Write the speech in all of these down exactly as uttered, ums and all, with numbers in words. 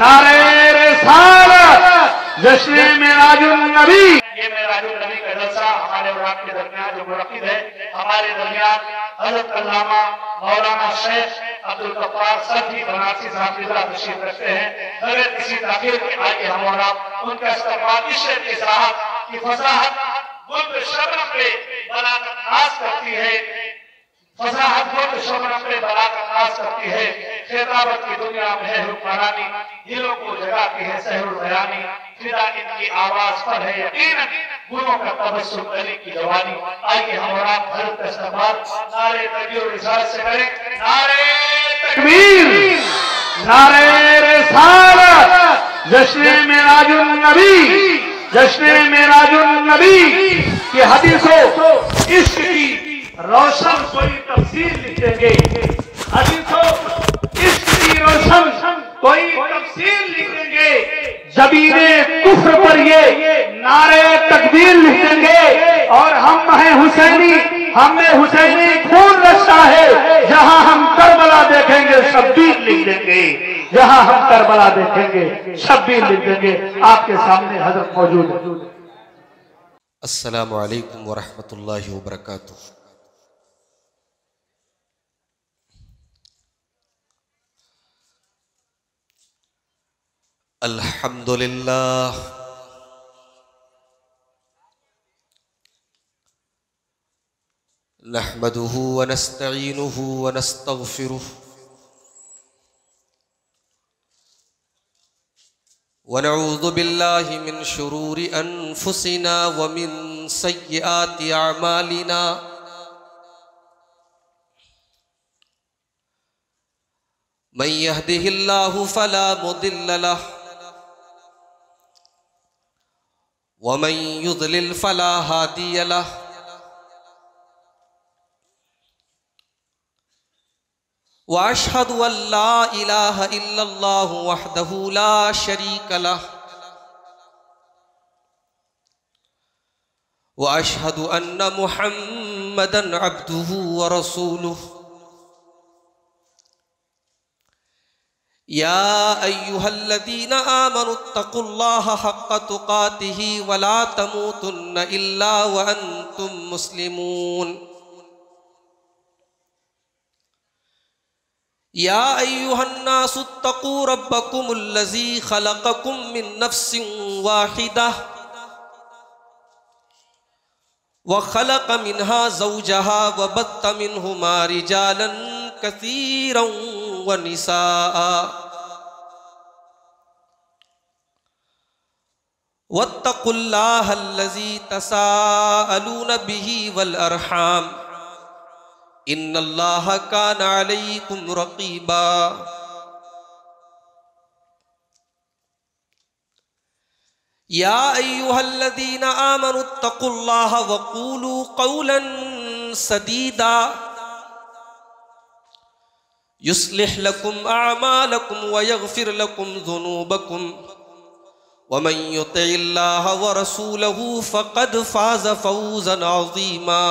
नारे रिसालत, जश्न मेराजुन नबी। ये मेराजुन नबी का जलसा हमारे और आपके दरमियान जो मुनक्किद है, हमारे दरमियान हज़रत अल्लामा मौलाना शेख अब्दुल गफ्फार सल्फी बनारसी साहब तशरीफ रखते हैं। बगैर किसी ताखीर के आगे हम और आप उनका इस्तेमाल इस शेर की सराहत की फसाहत मुल्क शबनम पे बलागत नाज करती है, फसाहत मुल्क शबनम पे बलागत नाज करती है। खिताबत की दुनिया में है हुक्मरानी, दिलों को जगाती है सहरुल बयानी। फिदा इनकी आवाज पर है यकीनन गुलों का तबस्सुम अली की जवानी। आइए हम और आप हज़रत का इस्तेमाल नारे तकबीर और रिसालत से करें। नारे तकबीर, नारे रिसालत, जश्न मेराजुन नबी, जश्न मेराजुन नबी की हदीसों इश्क की रोशन कोई तफसीर लिख देंगे, हदीसों इश्क की रोशन कोई तफसीर लिख देंगे। जबीरे कुफ्र पर ये नारे तकबीर लिख देंगे और हम हैं हुसैनी, हमने हुसैनी खून रचा है। जहां हम करबला देखेंगे शब्बीर लिख देंगे, जहां हम करबला देखेंगे शब्बीर लिख देंगे। आपके सामने हजरत मौजूद है। अस्सलामु अलैकुम वरहमतुल्लाहि वबरकातुह। अल्हम्दुलिल्लाह नहमदुहु व नस्तईनुहु व नस्तगफिरुह व नऊज़ु बिल्लाहि मिन शुरूरि अनफुसिना व मिन सय्यिआति अअमालिना। मन यहदिहिल्लाहु फला मुदिल्ल लह व मन युद्लिल फला हादिय लह। व अशहदु अल्ला इलाहा इल्लल्लाहु वहदहु ला शरीक लह व अशहदु अन्न मुहम्मदन अब्दुहु व रसूलुहु। या अय्युहल्लज़ीना आमनुत्तक़ुल्लाहा हक़्क़ तुक़ातिही व ला तमूतुन्न इल्ला व अंतुम मुस्लिमून। या अय्युहन्नासुत्तक़ू रब्बकुमुल्लज़ी ख़लक़कुम मिन नफ़्सिन वाहिदह व ख़लक़ मिन्हा ज़ौजहा व बत्त मिन्हुमा रिजालन कसीरन व निसाअ। वत्तक़ुल्लाहल्लज़ी तसाअलून बिही वल अरहाम इन्नल्लाहा काना अलैकुम रक़ीबा। या अय्युहल्लज़ीना आमनुत्तक़ुल्लाहा व क़ूलू क़ौलन सदीदा युस्लिह लकुम अअमालकुम व यग़फ़िर लकुम ज़ुनूबकुम व मन युतिइल्लाहा व रसूलहु फ़क़द फ़ाज़ फ़ौज़न अज़ीमा।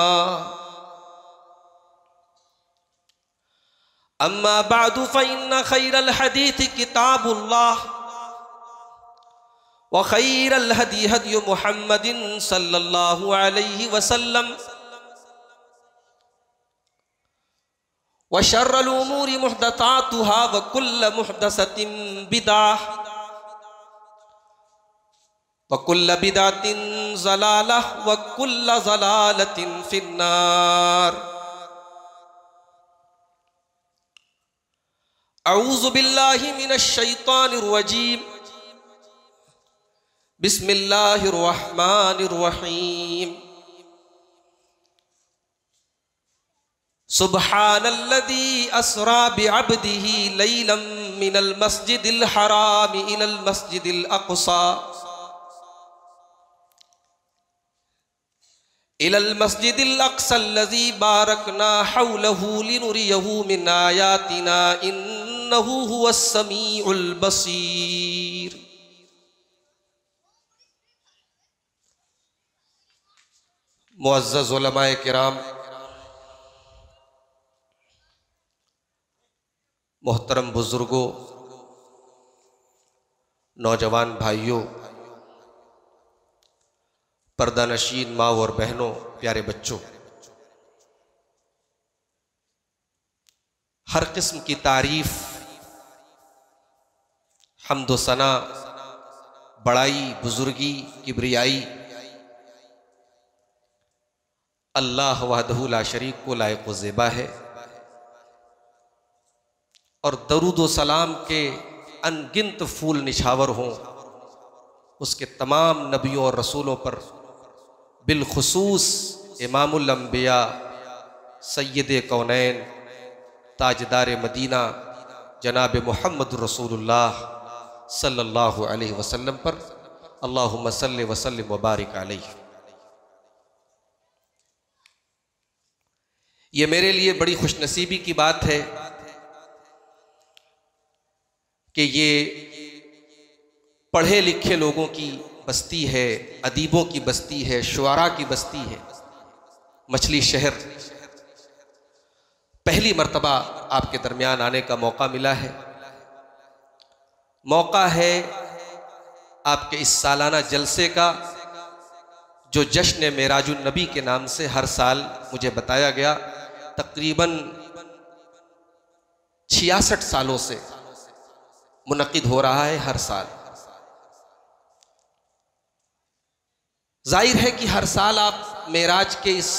अम्मा बअदु फ़इन्न ख़ैरल हदीथि किताबुल्लाह व ख़ैरल हदी हदी मुहम्मदिन सल्लल्लाहु अलैहि वसल्लम व शर्रल उमूरि मुहदसातुहा व कुल्ल मुहदसतिन बिदअह व कुल्ल बिदअतिन ज़लालह व कुल्ल ज़लालतिन फिन्नार। अऊज़ु बिल्लाहि मिनश शैतानिर रजीम। बिस्मिल्लाहिर रहमानिर रहीम। सुब्हानल्लज़ी अस्रा बिअब्दिही लैलन मिनल मस्जिदिल हराम इलल मस्जिदिल अक़सा इलल मस्जिदिल अक़सल्लज़ी बारकना हौलहु लिनुरियहु मिन आयातिना इन्नहु हुवस समीउल बसीर। मुअज़्ज़ज़ उलमाए किराम, मोहतरम बुजुर्गों, नौजवान भाइयों, पर्दानशीन माँ और बहनों, प्यारे बच्चों, हर किस्म की तारीफ, हम्दो सना, बड़ाई, बुजुर्गी, किब्रियाई अल्लाह वहदहू ला शरीक को लायक व ज़ेबा है। और दरूद व सलाम के अनगिनत फूल निछावर हों उसके तमाम नबियों और रसूलों पर, बिलखुसूस इमामुल अंबिया सय्यद कौनैन ताजदार मदीना जनाब मुहम्मद रसूलुल्लाह सल्लल्लाहु अलैहि वसल्लम पर अल्लाहुम्मा सल्लि व सल्लिम व बारिक अलैहि। ये मेरे लिए बड़ी खुशनसीबी की बात है कि ये पढ़े लिखे लोगों की बस्ती है, अदीबों की बस्ती है, शुआरा की बस्ती है, मछली शहर। पहली मर्तबा आपके दरमियान आने का मौका मिला है। मौका है आपके इस सालाना जलसे का, जो जश्न मेराजुन नबी के नाम से हर साल मुझे बताया गया तकरीबन छियासठ सालों से मुनक्किद हो रहा है हर साल। जाहिर है कि हर साल आप मेराज के इस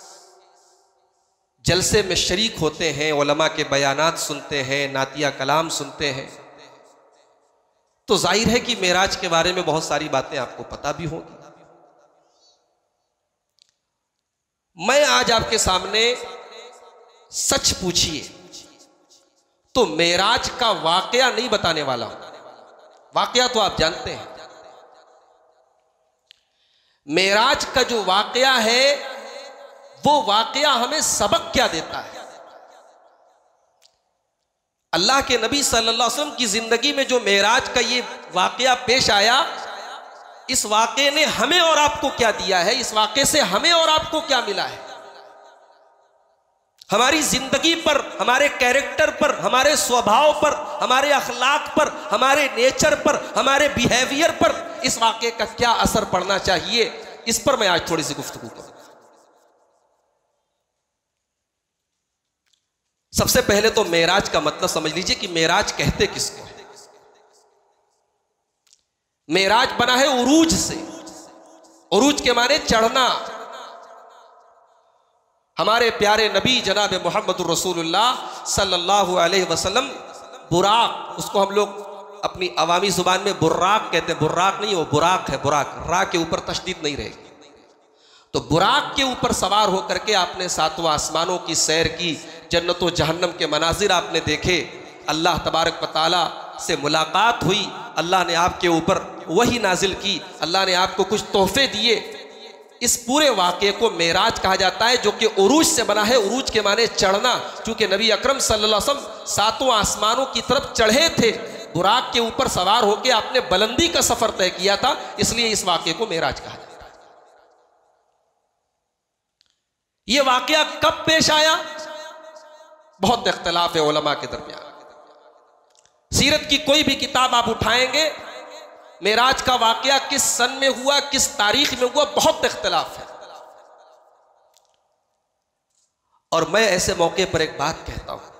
जलसे में शरीक होते हैं, उलमा के बयानात सुनते हैं, नातिया कलाम सुनते हैं, तो जाहिर है कि मेराज के बारे में बहुत सारी बातें आपको पता भी होंगी। मैं आज आपके सामने सच पूछिए तो मेराज का वाकया नहीं बताने वाला हूं। वाकया तो आप जानते हैं। मेराज का जो वाकया है वो वाकया हमें सबक क्या देता है। अल्लाह के नबी सल्लल्लाहु अलैहि वसल्लम की जिंदगी में जो मेराज का ये वाकया पेश आया, इस वाकये ने हमें और आपको क्या दिया है, इस वाकये से हमें और आपको क्या मिला है। हमारी जिंदगी पर, हमारे कैरेक्टर पर, हमारे स्वभाव पर, हमारे अखलाक पर, हमारे नेचर पर, हमारे बिहेवियर पर इस वाकये का क्या असर पड़ना चाहिए, इस पर मैं आज थोड़ी सी गुफ्तगू करूं। सबसे पहले तो मेराज का मतलब समझ लीजिए कि मेराज कहते किसको है। मेराज बना है उरूज से। उरूज के माने चढ़ना। हमारे प्यारे नबी जनाब मुहम्मद रसूलुल्लाह सल्लल्लाहु अलैहि वसल्लम बुराक, उसको हम लोग अपनी अवामी जुबान में बुर्राक कहते हैं। बुर्राक नहीं, वो बुराक है। बुराक, रा के ऊपर तशदीद नहीं रहेगी। तो बुराक के ऊपर सवार होकर के आपने सातवां आसमानों की सैर की, जन्नत व जहन्नम के मनाजिर आपने देखे, अल्लाह तबारक व तआला से मुलाकात हुई, अल्लाह ने आपके ऊपर वही नाजिल की, अल्लाह ने आपको कुछ तोहफे दिए। इस पूरे वाक़े को मेराज कहा जाता है, जो कि उरूज से बना है। उरूज के माने चढ़ना। चूंकि नबी अकरम सल्लल्लाहु अलैहि वसल्लम सातों आसमानों की तरफ चढ़े थे, बुराक के ऊपर सवार होकर आपने बुलंदी का सफर तय किया था, इसलिए इस वाक़े को मेराज कहा जाता है। यह वाक़या कब पेश आया, बहुत इख्तिलाफ है उलमा के दरमियान। सीरत की कोई भी किताब आप उठाएंगे, मेराज का वाकया किस सन में हुआ, किस तारीख में हुआ, बहुत इख्तिलाफ है। और मैं ऐसे मौके पर एक बात कहता हूं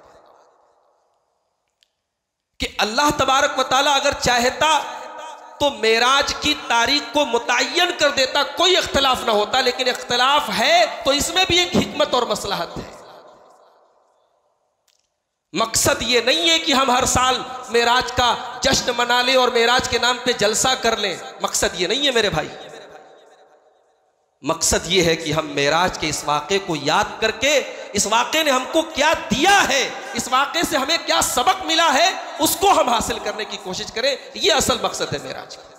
कि अल्लाह तबारक व तआला अगर चाहता तो मेराज की तारीख को मुतय्यन कर देता, कोई इख्तिलाफ ना होता। लेकिन इख्तिलाफ है तो इसमें भी एक हिकमत और मसलहत है। मकसद ये नहीं है कि हम हर साल मेराज का जश्न मना लें और मेराज के नाम पे जलसा कर लें। मकसद ये नहीं है मेरे भाई। मकसद ये है कि हम मेराज के इस वाक़े को याद करके, इस वाक़े ने हमको क्या दिया है, इस वाक़े से हमें क्या सबक मिला है, उसको हम हासिल करने की कोशिश करें। यह असल मकसद है मेराज का।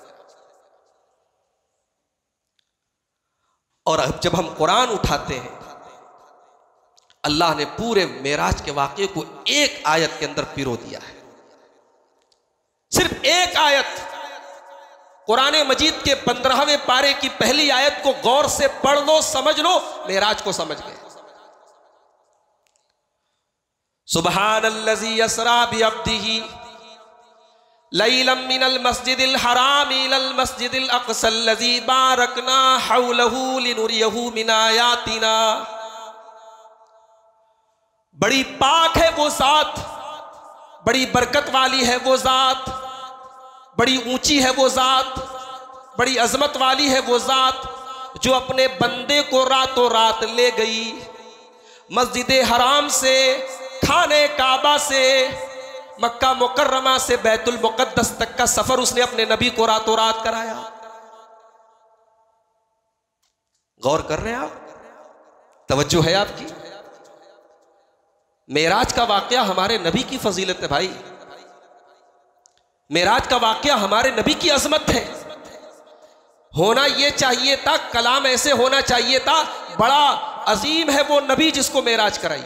और अब जब हम कुरान उठाते हैं, अल्लाह ने पूरे मेराज के वाक़े को एक आयत के अंदर पिरो दिया है। सिर्फ एक आयत, कुरान मजीद के पंद्रहवें पारे की पहली आयत को गौर से पढ़ लो, समझ लो, मेराज को समझ गए। सुब्हानल्लज़ी यसरा बिअब्दिही लैलम मिनल मस्जिदिल हराम इलल मस्जिदिल अक़सल लज़ी बारकना हौलहू लिनुरियहू मिन आयातिना। बड़ी पाक है वो ज़ात, बड़ी बरकत वाली है वो ज़ात, बड़ी ऊंची है वो ज़ात, बड़ी अजमत वाली है वो ज़ात जो अपने बंदे को रातों रात ले गई। मस्जिद हराम से, खाने काबा से, मक्का मुकर्रमा से बैतुल मुक़द्दस तक का सफर उसने अपने नबी को रातों रात कराया। गौर कर रहे हैं आप? तवज्जो है आपकी? मेराज का वाकया हमारे नबी की फजीलत है भाई। मेराज का वाकया हमारे नबी की अजमत है। होना यह चाहिए था, कलाम ऐसे होना चाहिए था, बड़ा अजीम है वो नबी जिसको मेराज कराई।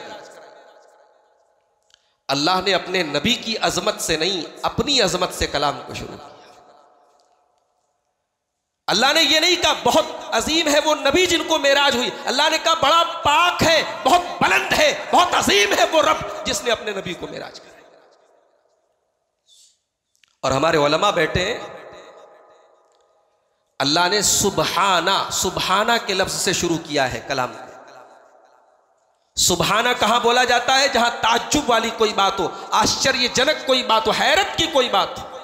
अल्लाह ने अपने नबी की अजमत से नहीं, अपनी अजमत से कलाम को शुरू किया। अल्लाह ने यह नहीं कहा बहुत अजीम है वो नबी जिनको मेराज हुई, अल्लाह ने कहा बड़ा पाक है, बहुत बुलंद है, बहुत अजीम है वो रब जिसने अपने नबी को मेराज कराया। और हमारे उलमा बैठे हैं, अल्लाह ने सुबहाना, सुबहाना के लफ्ज से शुरू किया है कलाम। सुबहाना कहां बोला जाता है? जहां ताज्जुब वाली कोई बात हो, आश्चर्यजनक कोई बात हो, हैरत की कोई बात हो।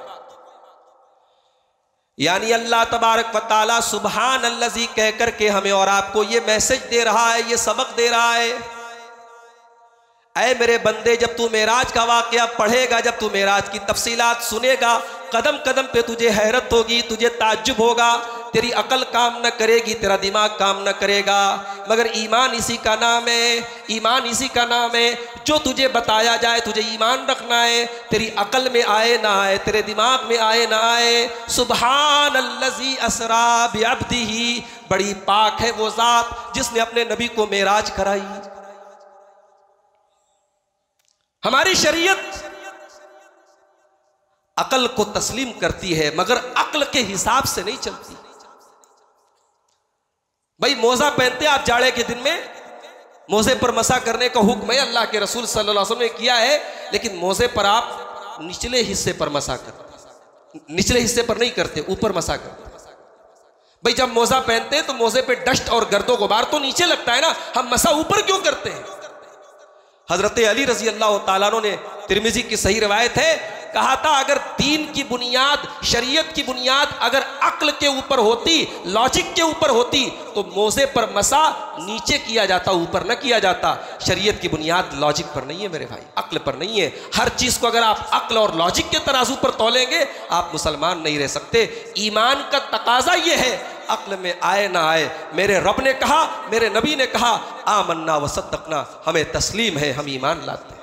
यानी अल्लाह तबारक व तआला सुबहान अल्लज़ी कह करके हमें और आपको ये मैसेज दे रहा है, ये सबक दे रहा है, ऐ मेरे बंदे, जब तू मेराज का वाकया पढ़ेगा, जब तू मेराज की तफसीलात सुनेगा, कदम कदम पे तुझे हैरत होगी, तुझे ताज्जुब होगा, तेरी अकल काम न करेगी, तेरा दिमाग काम न करेगा। मगर ईमान इसी का नाम है, ईमान इसी का नाम है, जो तुझे बताया जाए तुझे ईमान रखना है, तेरी अकल में आए ना आए, तेरे दिमाग में आए ना आए। सुबहान अल्लज़ी असरा बिअब्दिही, बड़ी पाक है वो ज़ात जिसने अपने नबी को मेराज कराई। हमारी शरीयत अकल को तस्लीम करती है मगर अक्ल के हिसाब से नहीं चलती। भाई मोजा पहनते आप जाड़े के दिन में, मोजे पर मसा करने का हुक्म है, अल्लाह के रसूल सल्लल्लाहु अलैहि वसल्लम ने किया है, लेकिन मोजे पर आप निचले हिस्से पर मसा करते, निचले हिस्से पर नहीं करते, ऊपर मसा करते। भाई जब मोजा पहनते हैं तो मोजे पे डस्ट और गर्दो गुबार तो नीचे लगता है ना, हम मसा ऊपर क्यों करते हैं? हजरत अली रजी अल्लाह ताला अन्हु ने, तिरमिजी की सही रिवायत है, कहा था अगर दीन की बुनियाद, शरीयत की बुनियाद अगर अक्ल के ऊपर होती, लॉजिक के ऊपर होती, तो मोजे पर मसा नीचे किया जाता, ऊपर न किया जाता। शरीयत की बुनियाद लॉजिक पर नहीं है मेरे भाई, अक्ल पर नहीं है। हर चीज को अगर आप अक्ल और लॉजिक के तराजू पर तोलेंगे, आप मुसलमान नहीं रह सकते। ईमान का तकाजा यह है, अक्ल में आए ना आए, मेरे रब ने कहा, मेरे नबी ने कहा, आमन्ना व सद्दक़ना, हमें तस्लीम है, हम ईमान लाते हैं।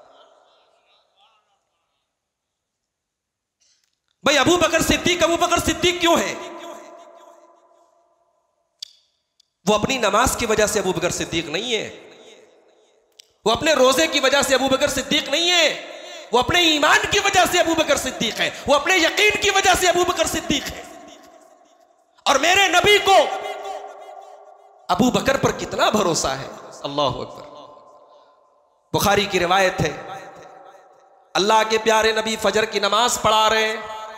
भाई अबू बकर सिद्दीक अबू बकर सिद्दीक क्यों है? वो अपनी नमाज की वजह से अबू बकर सिद्दीक नहीं है, वो अपने रोजे की वजह से अबू बकर सिद्दीक नहीं है, वो अपने ईमान की वजह से अबू बकर सिद्दीक है, वो अपने यकीन की वजह से अबू बकर सिद्दीक है। और मेरे नबी को अबू बकर पर कितना भरोसा है, अल्लाह अकबर। बुखारी की रिवायत है, अल्लाह के प्यारे नबी फजर की नमाज पढ़ा रहे,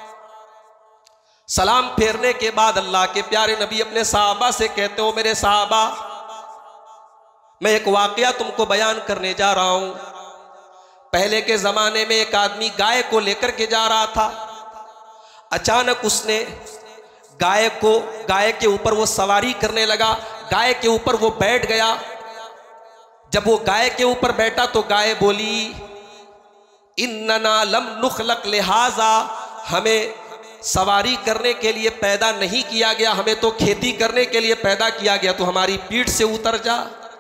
सलाम फेरने के बाद अल्लाह के प्यारे नबी अपने साहबा से कहते हो, मेरे साहबा, मैं एक वाकया तुमको बयान करने जा रहा हूं। पहले के जमाने में एक आदमी गाय को लेकर के जा रहा था, अचानक उसने गाय को, गाय के ऊपर वो सवारी करने लगा, गाय के ऊपर वो बैठ गया। जब वो गाय के ऊपर बैठा तो गाय बोली, इन्नना लम नुखलक लिहाजा, हमें सवारी करने के लिए पैदा नहीं किया गया, हमें तो खेती करने के लिए पैदा किया गया, तो हमारी पीठ से उतर जा।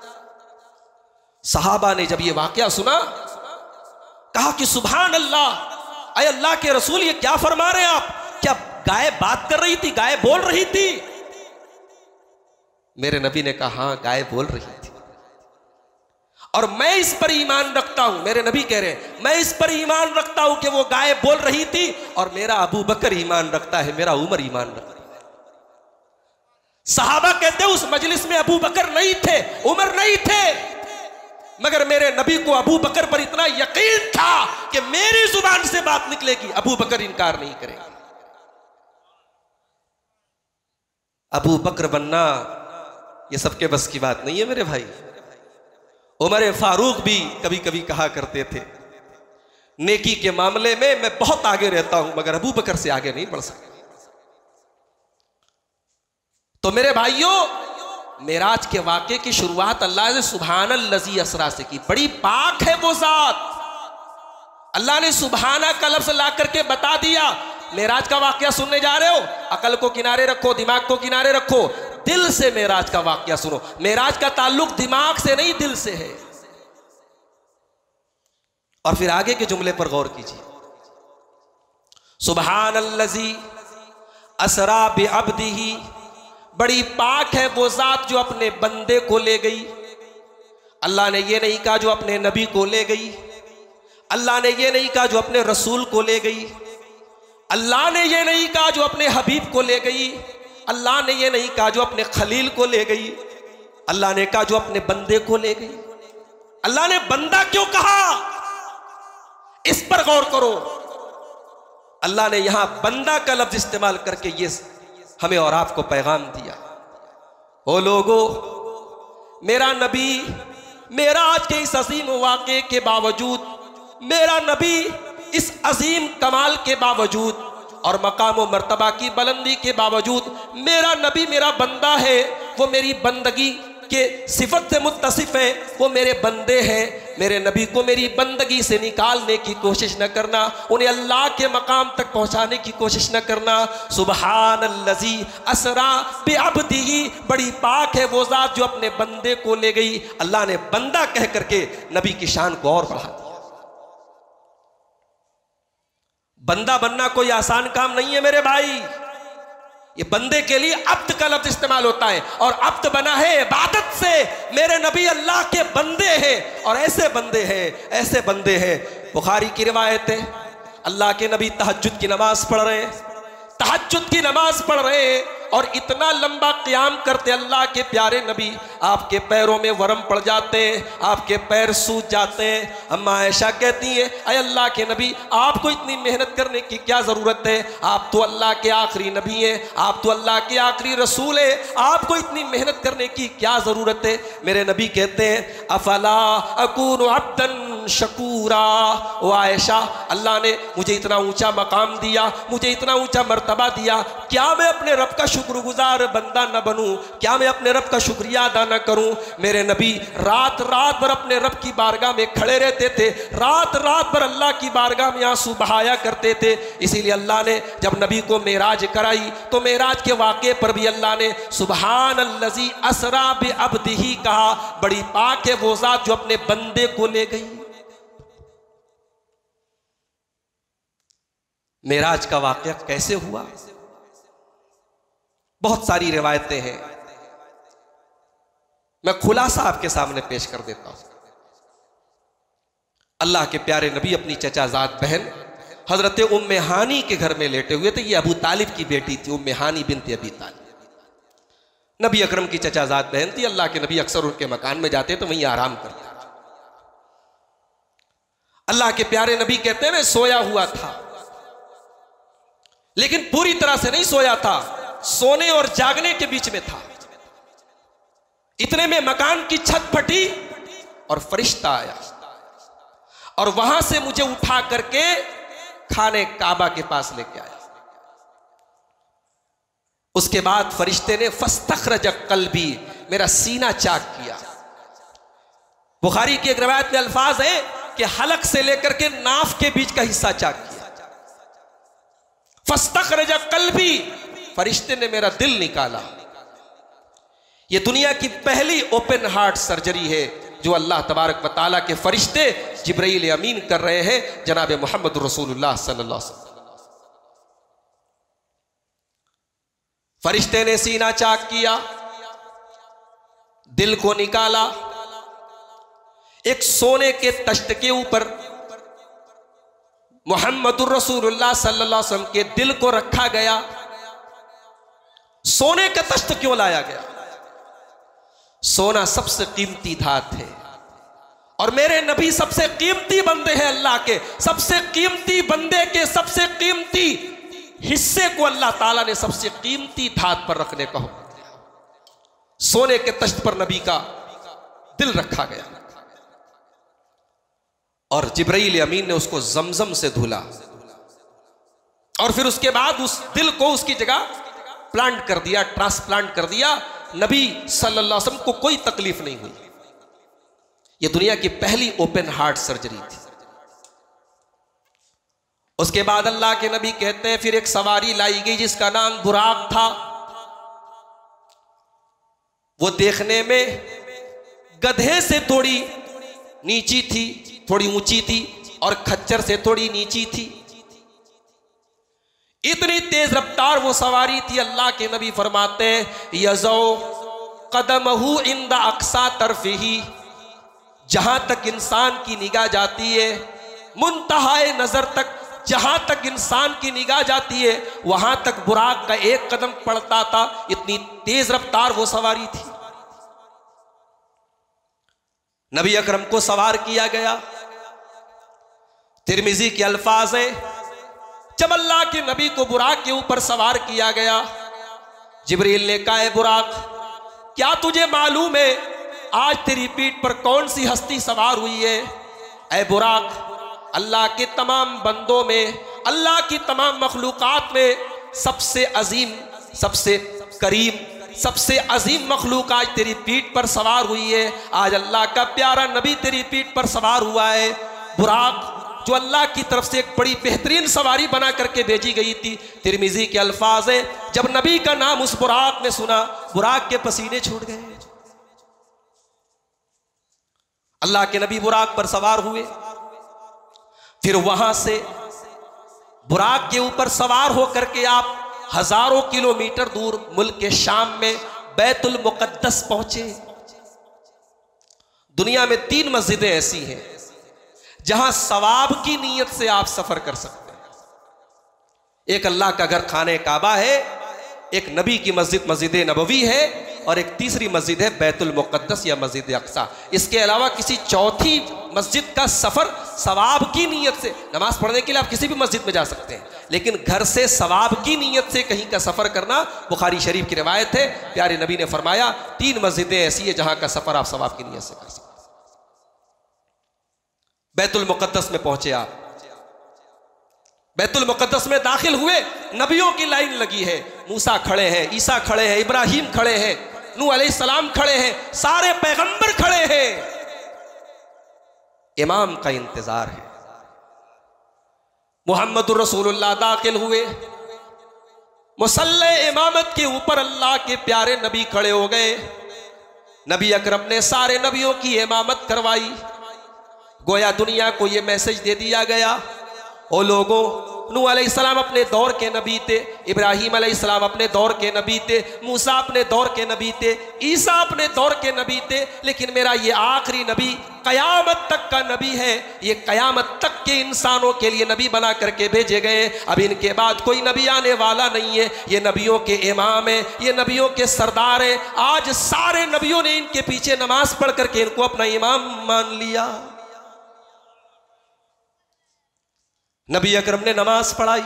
सहाबा ने जब ये वाकया सुना, कहा कि सुभान अल्लाह, अय अल्लाह के रसूल, ये क्या फरमा रहे हैं आप? क्या गाय बात कर रही थी, गाय बोल रही थी? मेरे नबी ने कहा, हाँ गाय बोल रही थी, और मैं इस पर ईमान रखता हूं। मेरे नबी कह रहे हैं, मैं इस पर ईमान रखता हूं कि वो गाय बोल रही थी, और मेरा अबू बकर ईमान रखता है, मेरा उमर ईमान रखता है। सहाबा कहते हैं उस मजलिस में अबू बकर नहीं थे, उमर नहीं थे, मगर मेरे नबी को अबू बकर पर इतना यकीन था कि मेरी जुबान से बात निकलेगी, अबू बकर इनकार नहीं करेंगे। अबू बकर बनना ये सबके बस की बात नहीं है मेरे भाई। उमर फारूक भी कभी कभी कहा करते थे, नेकी के मामले में मैं बहुत आगे रहता हूं मगर अबू बकर से आगे नहीं बढ़ सकता। तो मेरे भाइयों, मेराज के वाक़े की शुरुआत अल्लाह ने सुभानल्लज़ी असरा से की। बड़ी पाक है वो जात। अल्लाह ने सुभाना का लफ्ज़ ला करके बता दिया। मेराज का वाक़या सुनने जा रहे हो, अकल को किनारे रखो, दिमाग को किनारे रखो, दिल से मेराज का वाक़या सुनो। मेराज का ताल्लुक दिमाग से नहीं, दिल से है। और फिर आगे के जुमले पर गौर कीजिए, सुभानल्लज़ी असरा बिअब्दिही, बड़ी पाक है वो जात जो अपने बंदे को ले गई। अल्लाह ने ये नहीं कहा जो अपने नबी को ले गई, अल्लाह ने ये नहीं कहा जो अपने रसूल को ले गई, अल्लाह ने ये नहीं कहा जो अपने हबीब को ले गई, अल्लाह ने ये नहीं कहा जो अपने खलील को ले गई, अल्लाह ने कहा जो अपने बंदे को ले गई। अल्लाह ने बंदा क्यों कहा, इस पर गौर करो। अल्लाह ने यहां बंदा का लफ्ज इस्तेमाल करके ये हमें और आपको पैगाम दिया, ओ लोगो, मेरा नबी मेरा आज के इस अजीम वाक़े के बावजूद, मेरा नबी इस अजीम कमाल के बावजूद और मकाम व मर्तबा की बुलंदी के बावजूद, मेरा नबी मेरा बंदा है। वो मेरी बंदगी के सिफत से मुत्तसिफ है, वो मेरे बंदे हैं। मेरे नबी को मेरी बंदगी से निकालने की कोशिश न करना, उन्हें अल्लाह के मकाम तक पहुंचाने की कोशिश न करना। सुबहानल्लज़ी असरा बिअब्दिही, बड़ी पाक है वो ज़ात जो अपने बंदे को ले गई। अल्लाह ने बंदा कह करके नबी की शान को और बढ़ा दिया। बंदा बनना कोई आसान काम नहीं है मेरे भाई। ये बंदे के लिए अब्द का लफ्ज इस्तेमाल होता है, और अब्द बना है इबादत से। मेरे नबी अल्लाह के बंदे हैं, और ऐसे बंदे हैं, ऐसे बंदे हैं। बुखारी की रिवायत है, अल्लाह के नबी तहज्जुद की नमाज पढ़ रहे हैं, तहज्जुद की नमाज पढ़ रहे हैं, और इतना लंबा क़याम करते अल्लाह के प्यारे नबी, आपके पैरों में वरम पड़ जाते हैं, आपके पैर सूज जाते हैं। अम्मा आयशा कहती है, अय अल्लाह के नबी, आपको इतनी मेहनत करने की क्या ज़रूरत है? आप तो अल्लाह के आखिरी नबी हैं, आप तो अल्लाह के आखिरी रसूल हैं, आपको इतनी मेहनत करने की क्या ज़रूरत है? मेरे नबी कहते हैं, अफला अकूनु अब्दन शकूरा। ओ आयशा, अल्लाह ने मुझे इतना ऊंचा मकाम दिया, मुझे इतना ऊंचा मर्तबा दिया, क्या मैं अपने रब का शुक्रगुजार बंदा न बनूं? क्या मैं अपने रब का शुक्रिया अदा न करूं? मेरे नबी रात रात भर अपने रब की बारगाह में खड़े रहते थे, रात रात भर अल्लाह की बारगाह में आंसू बहाया करते थे। इसीलिए अल्लाह ने जब नबी को मेराज कराई तो मेराज के वाक़े पर भी अल्लाह ने सुबहानल्लज़ी असरा बिअब्दिही कहा। बड़ी पाक है वो ज़ात जो अपने बंदे को ले गई। मेराज का वाक़या कैसे हुआ? बहुत सारी रिवायतें हैं, मैं खुलासा आपके सामने पेश कर देता हूं। अल्लाह के प्यारे नबी अपनी चचाजाद बहन हजरत उम्मे हानी के घर में लेटे हुए थे। ये अबू तालिब की बेटी थी, उम्मे हानी बिन्त अबी तालिब। नबी अकरम की चचाजाद बहन थी। अल्लाह के नबी अक्सर उनके मकान में जाते तो वहीं आराम करते। अल्लाह के प्यारे नबी कहते हैं, मैं सोया हुआ था, लेकिन पूरी तरह से नहीं सोया था, सोने और जागने के बीच में था। इतने में मकान की छत फटी और फरिश्ता आया, और वहां से मुझे उठा करके खाने काबा के पास लेके आया। उसके बाद फरिश्ते ने फस्तखरज कल्बी, मेरा सीना चाक किया। बुखारी की एक रिवायत में अल्फाज है कि हलक से लेकर के नाफ के बीच का हिस्सा चाक किया। फस्तखरज कल्बी, फरिश्ते ने मेरा दिल निकाला। यह दुनिया की पहली ओपन हार्ट सर्जरी है जो अल्लाह तबारक व तआला के फरिश्ते जिब्राइल अमीन कर रहे हैं जनाब मोहम्मद रसूलुल्लाह सल्लल्लाहु अलैहि वसल्लम। फरिश्ते ने सीना चाक किया, दिल को निकाला। एक सोने के तश्त के ऊपर मोहम्मदुर रसूलुल्लाह सल्लल्लाहु अलैहि वसल्लम के दिल को रखा गया। सोने का तश्त क्यों लाया गया? सोना सबसे कीमती धात है, और मेरे नबी सबसे कीमती बंदे हैं अल्लाह के। सबसे कीमती बंदे के सबसे कीमती हिस्से को अल्लाह ताला ने सबसे कीमती धात पर रखने का हुक्म दिया। सोने के तख्त पर नबी का दिल रखा गया और जिब्राइल अमीन ने उसको जमजम से धुला और फिर उसके बाद उस दिल को उसकी जगह प्लांट कर दिया, ट्रांसप्लांट कर दिया। नबी सल्लल्लाहु अलैहि वसल्लम को कोई तकलीफ नहीं हुई। यह दुनिया की पहली ओपन हार्ट सर्जरी थी। उसके बाद अल्लाह के नबी कहते हैं फिर एक सवारी लाई गई जिसका नाम बुराक था। वो देखने में गधे से थोड़ी नीची थी, थोड़ी ऊंची थी और खच्चर से थोड़ी नीची थी। इतनी तेज रफ्तार वो सवारी थी। अल्लाह के नबी फरमाते यज़ो कदमहु इंदा अक्सा तरफिही, जहां तक इंसान की निगाह जाती है, मुंतहाए नजर तक जहां तक इंसान की निगाह जाती है वहां तक बुराक का एक कदम पड़ता था। इतनी तेज रफ्तार वो सवारी थी। नबी अकरम को सवार किया गया। तिरमिजी के अल्फाज है, जब अल्लाह के नबी को बुराक के ऊपर सवार किया गया, जिब्रील ने कहा, बुराक, क्या तुझे मालूम है आज तेरी पीठ पर कौन सी हस्ती सवार हुई है? ऐ बुराक, अल्लाह के तमाम बंदों में, अल्लाह की तमाम मखलूकात में सबसे अजीम, सबसे करीम, सबसे अजीम मखलूक आज तेरी पीठ पर सवार हुई है। आज अल्लाह का प्यारा नबी तेरी पीठ पर सवार हुआ है। बुराक जो अल्लाह की तरफ से एक बड़ी बेहतरीन सवारी बना करके भेजी गई थी। तिरमिजी के अल्फाज है, जब नबी का नाम उस बुराक ने सुना, बुराक के पसीने छूट गए। अल्लाह के नबी बुराक पर सवार हुए। फिर वहां से बुराक के ऊपर सवार होकर के आप हजारों किलोमीटर दूर मुल्क के शाम में बैतुल मुकद्दस पहुंचे। दुनिया में तीन मस्जिदें ऐसी हैं जहां सवाब की नीयत से आप सफर कर सकते हैं। एक अल्लाह का घर खाने काबा है, एक नबी की मस्जिद मस्जिद नबवी है और एक तीसरी मस्जिद है बैतुल मुकद्दस या मस्जिद अक्सा। इसके अलावा किसी चौथी मस्जिद का सफर सवाब की नीयत से, नमाज पढ़ने के लिए आप किसी भी मस्जिद में जा सकते हैं, लेकिन घर से सवाब की नीयत से कहीं का सफर करना बुखारी शरीफ की रिवायत है। प्यारे नबी ने फरमाया तीन मस्जिदें ऐसी है जहां का सफर आप सवाब की नीयत से कर सकते हैं। बैतुल मुकद्दस में पहुंचे आप, बैतुल मुकद्दस में दाखिल हुए, नबियों की लाइन लगी है। मूसा खड़े हैं, ईसा खड़े हैं, इब्राहिम खड़े हैं, नूह अलैहिस्सलाम खड़े हैं, सारे पैगंबर खड़े हैं। इमाम का इंतजार है। मुहम्मदुर रसूलुल्लाह दाखिल हुए। मुसल्ले इमामत के ऊपर अल्लाह के प्यारे नबी खड़े हो गए। नबी अकरम ने सारे नबियों की इमामत करवाई। गोया दुनिया को यह मैसेज दे दिया गया, ओ लोगों, नूह अलैहिस्सलाम अपने दौर के नबी थे, इब्राहिम अलैहिस्सलाम अपने दौर के नबी थे, मूसा अपने दौर के नबी थे, ईसा अपने दौर के नबी थे, लेकिन मेरा ये आखिरी नबी कयामत तक का नबी है। ये कयामत तक के इंसानों के लिए नबी बना करके भेजे गए। अब इनके बाद कोई नबी आने वाला नहीं है। ये नबियों के इमाम है, ये नबियों के सरदार है। आज सारे नबियों ने इनके पीछे नमाज पढ़ करके इनको अपना इमाम मान लिया। नबी अकरम ने नमाज पढ़ाई।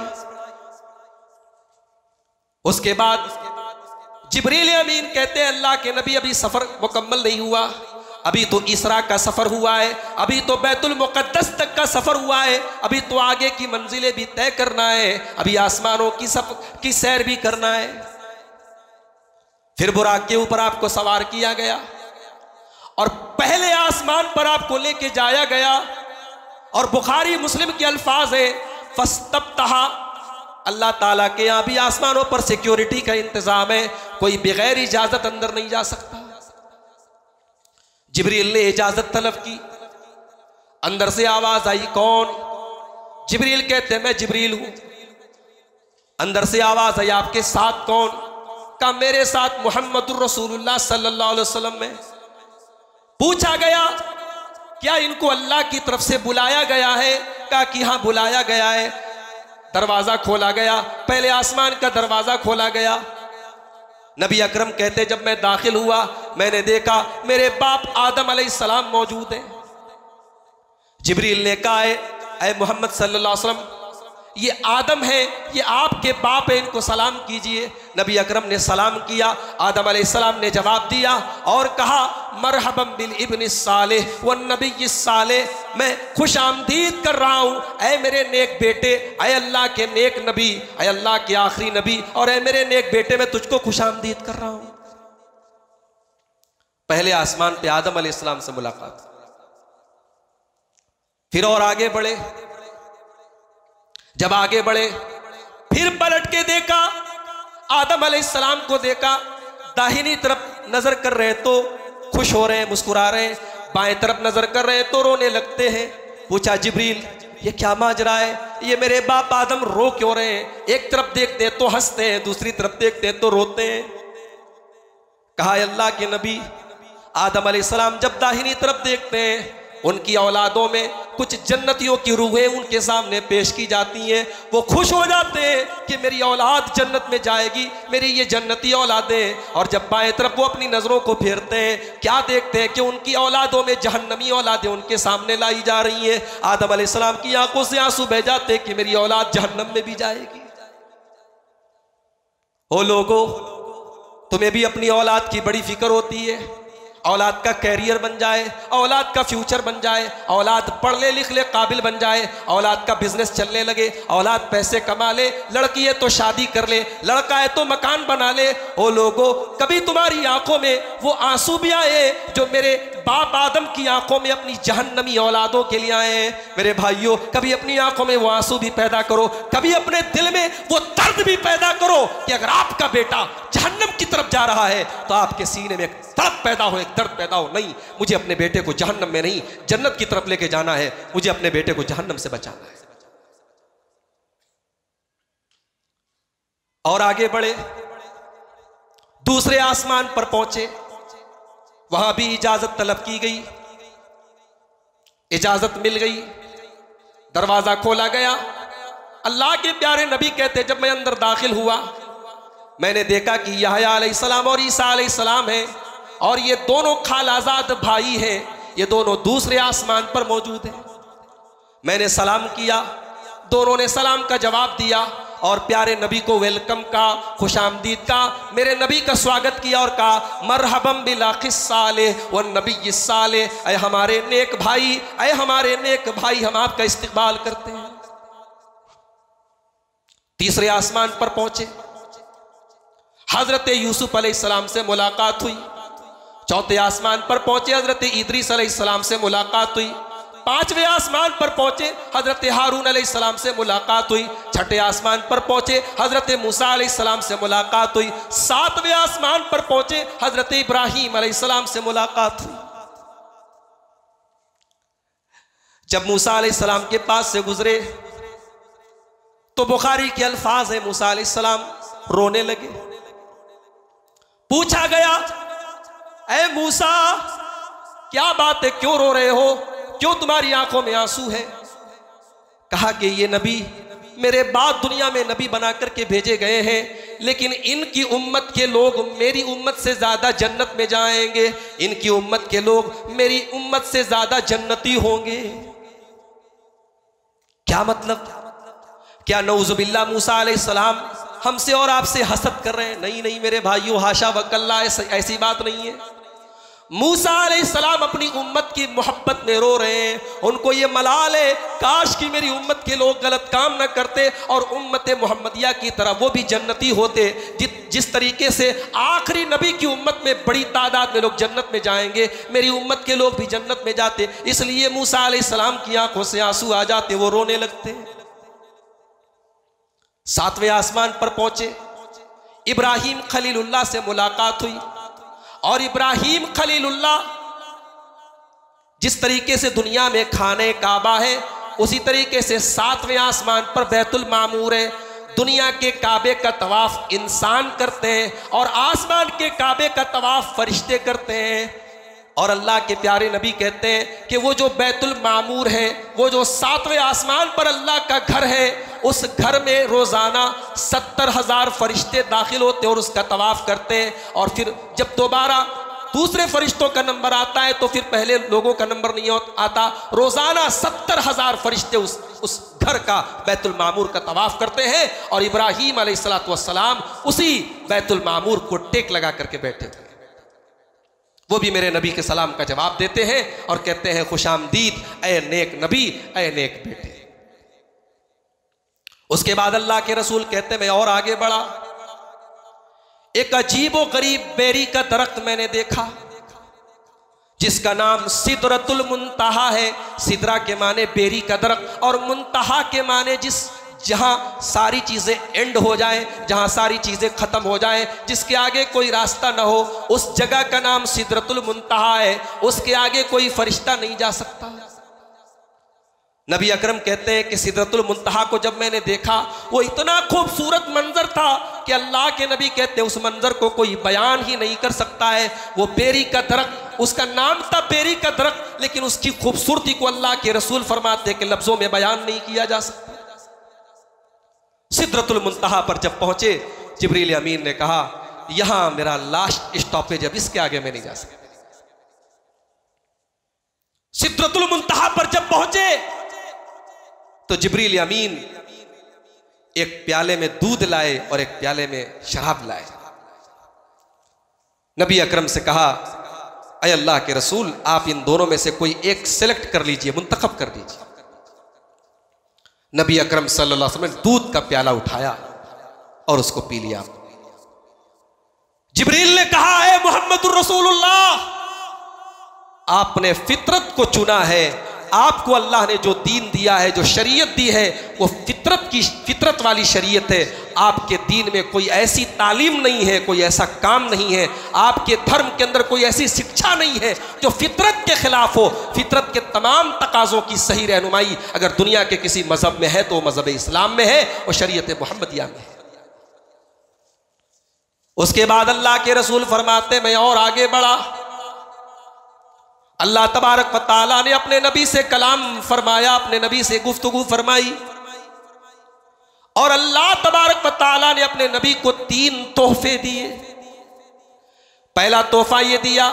उसके बाद जिब्रील अमीन कहते हैं अल्लाह के नबी अभी सफर मुकम्मल नहीं हुआ, अभी तो इसरा का सफर हुआ है, अभी तो बैतुल मुकद्दस तक का सफर हुआ है, अभी तो आगे की मंजिलें भी तय करना है, अभी आसमानों की सफर की सैर भी करना है। फिर बुराक के ऊपर आपको सवार किया गया और पहले आसमान पर आपको लेके जाया गया। और बुखारी मुस्लिम के अल्फाज है, फस्तब्तहा, अल्लाह ताला के यहाँ भी आसमानों पर सिक्योरिटी का इंतजाम है, कोई बगैर इजाजत अंदर नहीं जा सकता। जिब्रील ने इजाजत तलब की, अंदर से आवाज आई, कौन? जिब्रील कहते हैं मैं जिब्रील हूं। अंदर से आवाज आई, आपके साथ कौन? कहा मेरे साथ मुहम्मदुर रसूलुल्लाह सल्लल्लाहु अलैहि वसल्लम है। पूछा गया क्या इनको अल्लाह की तरफ से बुलाया गया है? कहा कि हाँ बुलाया गया है। दरवाजा खोला गया, पहले आसमान का दरवाजा खोला गया। नबी अकरम कहते जब मैं दाखिल हुआ मैंने देखा मेरे बाप आदम अलैहिस्सलाम मौजूद है। जिब्रील ने कहा है, ऐ मोहम्मद सल्लल्लाहु अलैहि वसल्लम, ये आदम है, ये आपके बाप है, इनको सलाम कीजिए। नबी अकरम ने सलाम किया। आदम अलैहिस्सलाम ने जवाब दिया और कहा, मरहबम बिल इब्न सालेह व नबी सालेह, मैं खुश आमदीद कर रहा हूँ ऐ मेरे नेक बेटे, ऐ अल्लाह के नेक नबी, ऐ अल्लाह के आखिरी नबी, और ऐ मेरे नेक बेटे, मैं तुझको खुश आमदीद कर रहा हूँ। पहले आसमान पे आदम अलैहिस्सलाम से मुलाकात, फिर और आगे बढ़े। जब आगे बढ़े फिर पलट के देखा, आदम अलैहिस्सलाम को देखा, दाहिनी तरफ नजर कर रहे तो खुश हो रहे हैं, मुस्कुरा रहे हैं, बाएं तरफ नजर कर रहे हैं तो रोने लगते हैं। पूछा, जिब्रील ये क्या माजरा है, ये मेरे बाप आदम रो क्यों रहे हैं? एक तरफ देखते हैं तो हंसते हैं, दूसरी तरफ देखते हैं तो रोते हैं। कहा, अल्लाह के नबी, आदम अलैहिस्सलाम जब दाहिनी तरफ देखते हैं, उनकी औलादों में कुछ जन्नतियों की रूहें उनके सामने पेश की जाती हैं। वो खुश हो जाते हैं कि मेरी औलाद जन्नत में जाएगी, मेरी ये जन्नती औलादें। और जब बाएं तरफ वो अपनी नज़रों को फेरते हैं, क्या देखते हैं कि उनकी औलादों में जहन्नमी औलादें उनके सामने लाई जा रही हैं। आदम अलैहिस्सलाम की आंखों से आंसू बह जाते हैं कि मेरी औलाद जहन्नम में भी जाएगी। ओ लोगों, तुम्हें भी अपनी औलाद की बड़ी फिक्र होती है, औलाद का कैरियर बन जाए, औलाद का फ्यूचर बन जाए, औलाद पढ़ ले लिख ले काबिल बन जाए, औलाद का बिजनेस चलने लगे, औलाद पैसे कमा ले, लड़की है तो शादी कर ले, लड़का है तो मकान बना ले। ओ लोगों, कभी तुम्हारी आंखों में वो आंसू भी आए जो मेरे बाप आदम की आंखों में अपनी जहन्नमी औलादों के लिए आए हैं? मेरे भाइयों, कभी अपनी आंखों में वो आंसू भी पैदा करो, कभी अपने दिल में वो दर्द भी पैदा करो कि अगर आपका बेटा जहन्नम की तरफ जा रहा है तो आपके सीने में एक दर्द पैदा हो, एक दर्द पैदा हो, नहीं मुझे अपने बेटे को जहन्नम में नहीं जन्नत की तरफ लेके जाना है, मुझे अपने बेटे को जहन्नम से बचाना है। और आगे बढ़े, दूसरे आसमान पर पहुंचे, वहां भी इजाजत तलब की गई, इजाजत मिल गई, दरवाजा खोला गया। अल्लाह के प्यारे नबी कहते, जब मैं अंदर दाखिल हुआ, मैंने देखा कि यहया अलैहिस्सलाम और ईसा अलैहिस्सलाम हैं, और ये दोनों खालाजाद भाई हैं, ये दोनों दूसरे आसमान पर मौजूद हैं। मैंने सलाम किया, दोनों ने सलाम का जवाब दिया और प्यारे नबी को वेलकम का, खुशामदीद का, मेरे नबी का स्वागत किया और कहा, मरहबम बिल अखिस सालेह व नबी सालेह, ऐ हमारे नेक भाई, ऐ हमारे नेक भाई, हम आपका इस्तकबाल करते हैं। तीसरे आसमान पर पहुंचे, हजरत यूसुफ अलैहिस्सलाम से मुलाकात हुई। चौथे आसमान पर पहुंचे, हजरत इदरीस अलैहिस्सलाम से मुलाकात हुई। पांचवें आसमान पर पहुंचे, हजरत हारून अलैहिस्सलाम से मुलाकात हुई। छठे आसमान पर पहुंचे, हजरत मूसा अलैहिस्सलाम से मुलाकात हुई। सातवें आसमान पर पहुंचे, हजरत इब्राहीम अलैहिस्सलाम से मुलाकात हुई। जब मूसा अलैहिस्सलाम के पास से गुजरे तो बुखारी के अल्फाज है, मूसा अलैहिस्सलाम रोने लगे। पूछा गया, ऐ मूसा क्या बात है, क्यों रो रहे हो, क्यों तुम्हारी आंखों में आंसू है? कहा कि ये नबी मेरे बाद दुनिया में नबी बना करके भेजे गए हैं, लेकिन इनकी उम्मत के लोग मेरी उम्मत से ज्यादा जन्नत में जाएंगे, इनकी उम्मत के लोग मेरी उम्मत से ज्यादा जन्नती होंगे। क्या मतलब? क्या नऊजुबिल्लाह मूसा अलैहिस्सलाम हमसे और आपसे हसद कर रहे हैं? नहीं नहीं मेरे भाइयों, हाशा वकल्ला, ऐसी बात नहीं है। मूसा अलैहिस्सलाम अपनी उम्मत की मोहब्बत में रो रहे हैं। उनको ये मलाल है, काश कि मेरी उम्मत के लोग गलत काम न करते और उम्मत मोहम्मदिया की तरह वो भी जन्नती होते। जि, जिस तरीके से आखिरी नबी की उम्मत में बड़ी तादाद में लोग जन्नत में जाएंगे, मेरी उम्मत के लोग भी जन्नत में जाते। इसलिए मूसा अलैहिस्सलाम की आंखों से आंसू आ जाते, वो रोने लगते। सातवें आसमान पर पहुंचे, इब्राहीम खलीलुल्लाह से मुलाकात हुई। और इब्राहीम खलीलुल्लाह जिस तरीके से दुनिया में खाने काबा है, उसी तरीके से सातवें आसमान पर बैतुल मामूर है। दुनिया के काबे का तवाफ इंसान करते हैं और आसमान के काबे का तवाफ फरिश्ते करते हैं। और अल्लाह के प्यारे नबी कहते हैं कि वो जो बैतुल मामूर है, वो जो सातवें आसमान पर अल्लाह का घर है, उस घर में रोज़ाना सत्तर हजार फरिश्ते दाखिल होते हैं और उसका तवाफ करते हैं। और फिर जब दोबारा दूसरे फरिश्तों का नंबर आता है तो फिर पहले लोगों का नंबर नहीं आता। रोजाना सत्तर हजार फरिश्ते उस उस घर का बैतुल मामूर का तवाफ करते हैं और इब्राहीम अलैहिस्सलातु वस्सलाम उसी बैतुल मामूर को टेक लगा करके बैठे थे। वो भी मेरे नबी के सलाम का जवाब देते हैं और कहते हैं खुशामदीद ऐ नेक नबी, ऐ नेक बेटे। उसके बाद अल्लाह के रसूल कहते मैं और आगे बढ़ा, एक अजीबो गरीब बेरी का दरख्त मैंने देखा जिसका नाम सिदरतुल मुंतहा है। सिदरा के माने बेरी का दरख्त और मुंतहा के माने जिस जहां सारी चीजें एंड हो जाए, जहां सारी चीजें खत्म हो जाए, जिसके आगे कोई रास्ता ना हो, उस जगह का नाम सिदरतुल मुंतहा है। उसके आगे कोई फरिश्ता नहीं जा सकता। नबी अकरम कहते हैं कि सिदरतुल मुंतहा को जब मैंने देखा वो इतना खूबसूरत मंजर था कि अल्लाह के नबी कहते हैं उस मंजर को कोई बयान ही नहीं कर सकता है। वो बेरी का दरख्त, उसका नाम था बेरी का दरख्त, लेकिन उसकी खूबसूरती को अल्लाह के रसूल फरमाते हैं कि लफ्जों में बयान नहीं किया जा सकता। सिदरतुल मुंतहा पर जब पहुंचे जिब्रील अमीन ने कहा यहां मेरा लास्ट स्टॉपेज, अब इसके आगे मैं नहीं जा सकता। सिदरतुल मुंतहा पर जब पहुंचे तो जिब्रील अमीन एक प्याले में दूध लाए और एक प्याले में शराब लाए। नबी अकरम से कहा अय अल्लाह के रसूल, आप इन दोनों में से कोई एक सिलेक्ट कर लीजिए, मुंतखब कर लीजिए। नबी अकरम सल्लल्लाहु अलैहि वसल्लम दूध का प्याला उठाया और उसको पी लिया। जिब्रील ने कहा है मोहम्मदुर रसूलुल्लाह, आपने फितरत को चुना है। आपको अल्लाह ने जो दीन दिया है, जो शरीयत दी है, वो फितरत की फितरत वाली शरीयत है। आपके दीन में कोई ऐसी तालीम नहीं है, कोई ऐसा काम नहीं है, आपके धर्म के अंदर कोई ऐसी शिक्षा नहीं है जो फितरत के खिलाफ हो। फितरत के तमाम तकाज़ों की सही रहनुमाई अगर दुनिया के किसी मजहब में है तो मजहब इस्लाम में है और शरीयत मुहम्मदिया में है। उसके बाद अल्लाह के रसूल फरमाते मैं और आगे बढ़ा, अल्लाह तबारक व तआला ने अपने नबी से कलाम फरमाया, अपने नबी से गुफ्तगू फरमाई और अल्लाह तबारक व तआला ने अपने नबी को तीन तोहफे दिए। पहला तोहफा ये दिया,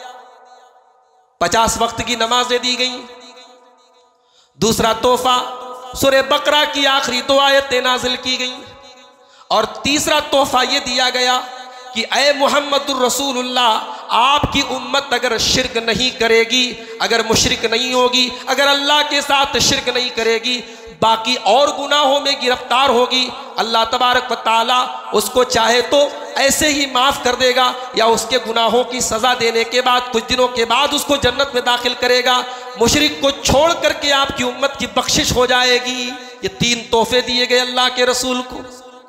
पचास वक्त की नमाजें दी गई। दूसरा तोहफा सूरह बकरा की आखिरी दो आयतें नाजिल की गई। और तीसरा तोहफा ये दिया गया कि ऐ मुहम्मदुर रसूलुल्लाह, आपकी उम्मत अगर शिरक नहीं करेगी, अगर मुशरिक नहीं होगी, अगर अल्लाह के साथ शिरक नहीं करेगी, बाकी और गुनाहों में गिरफ्तार होगी, अल्लाह तबारक व तआला उसको चाहे तो ऐसे ही माफ़ कर देगा या उसके गुनाहों की सज़ा देने के बाद कुछ दिनों के बाद उसको जन्नत में दाखिल करेगा। मुशरिक को छोड़ करके आपकी उम्मत की बख्शिश हो जाएगी। ये तीन तोहफे दिए गए अल्लाह के रसूल को।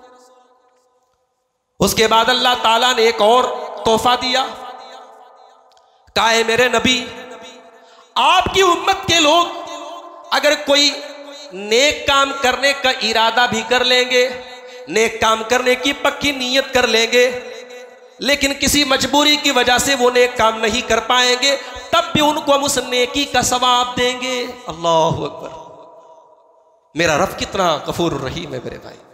उसके बाद अल्लाह ताला ने एक और तोहफा दिया, कहा है मेरे नबी, आपकी उम्मत के लोग अगर कोई नेक काम करने का इरादा भी कर लेंगे, नेक काम करने की पक्की नीयत कर लेंगे, लेकिन किसी मजबूरी की वजह से वो नेक काम नहीं कर पाएंगे, तब भी उनको हम उस नेकी का सवाब देंगे। अल्लाह अकबर। मेरा रब कितना गफूर रहीम है मेरे भाई।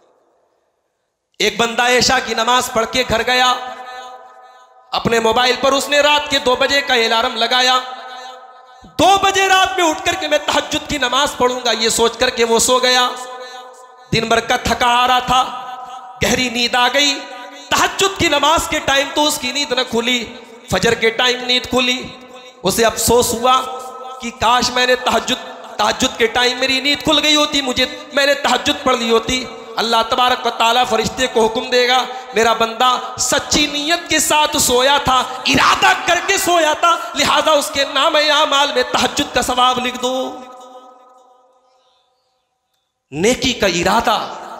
एक बंदा ऐशा की नमाज पढ़ के घर गया, अपने मोबाइल पर उसने रात के दो बजे का अलार्म लगाया। दो बजे रात में उठ करके मैं तहज्जुद की नमाज पढ़ूंगा ये सोच करके वो सो गया। दिन भर का थका आ रहा था, गहरी नींद आ गई। तहज्जुद की नमाज के टाइम तो उसकी नींद न खुली, फजर के टाइम नींद खुली। उसे अफसोस हुआ कि काश मैंने तहज्जुद तहज्जुद के टाइम मेरी नींद खुल गई होती, मुझे मैंने तहज्जुद पढ़ ली होती। अल्लाह तबारक व तआला फरिश्ते को हुक्म देगा, मेरा बंदा सच्ची नीयत के साथ सोया था, इरादा करके सोया था, लिहाजा उसके नाम आमाल में तहज्जुद का सवाब लिख दो। नेकी का इरादा।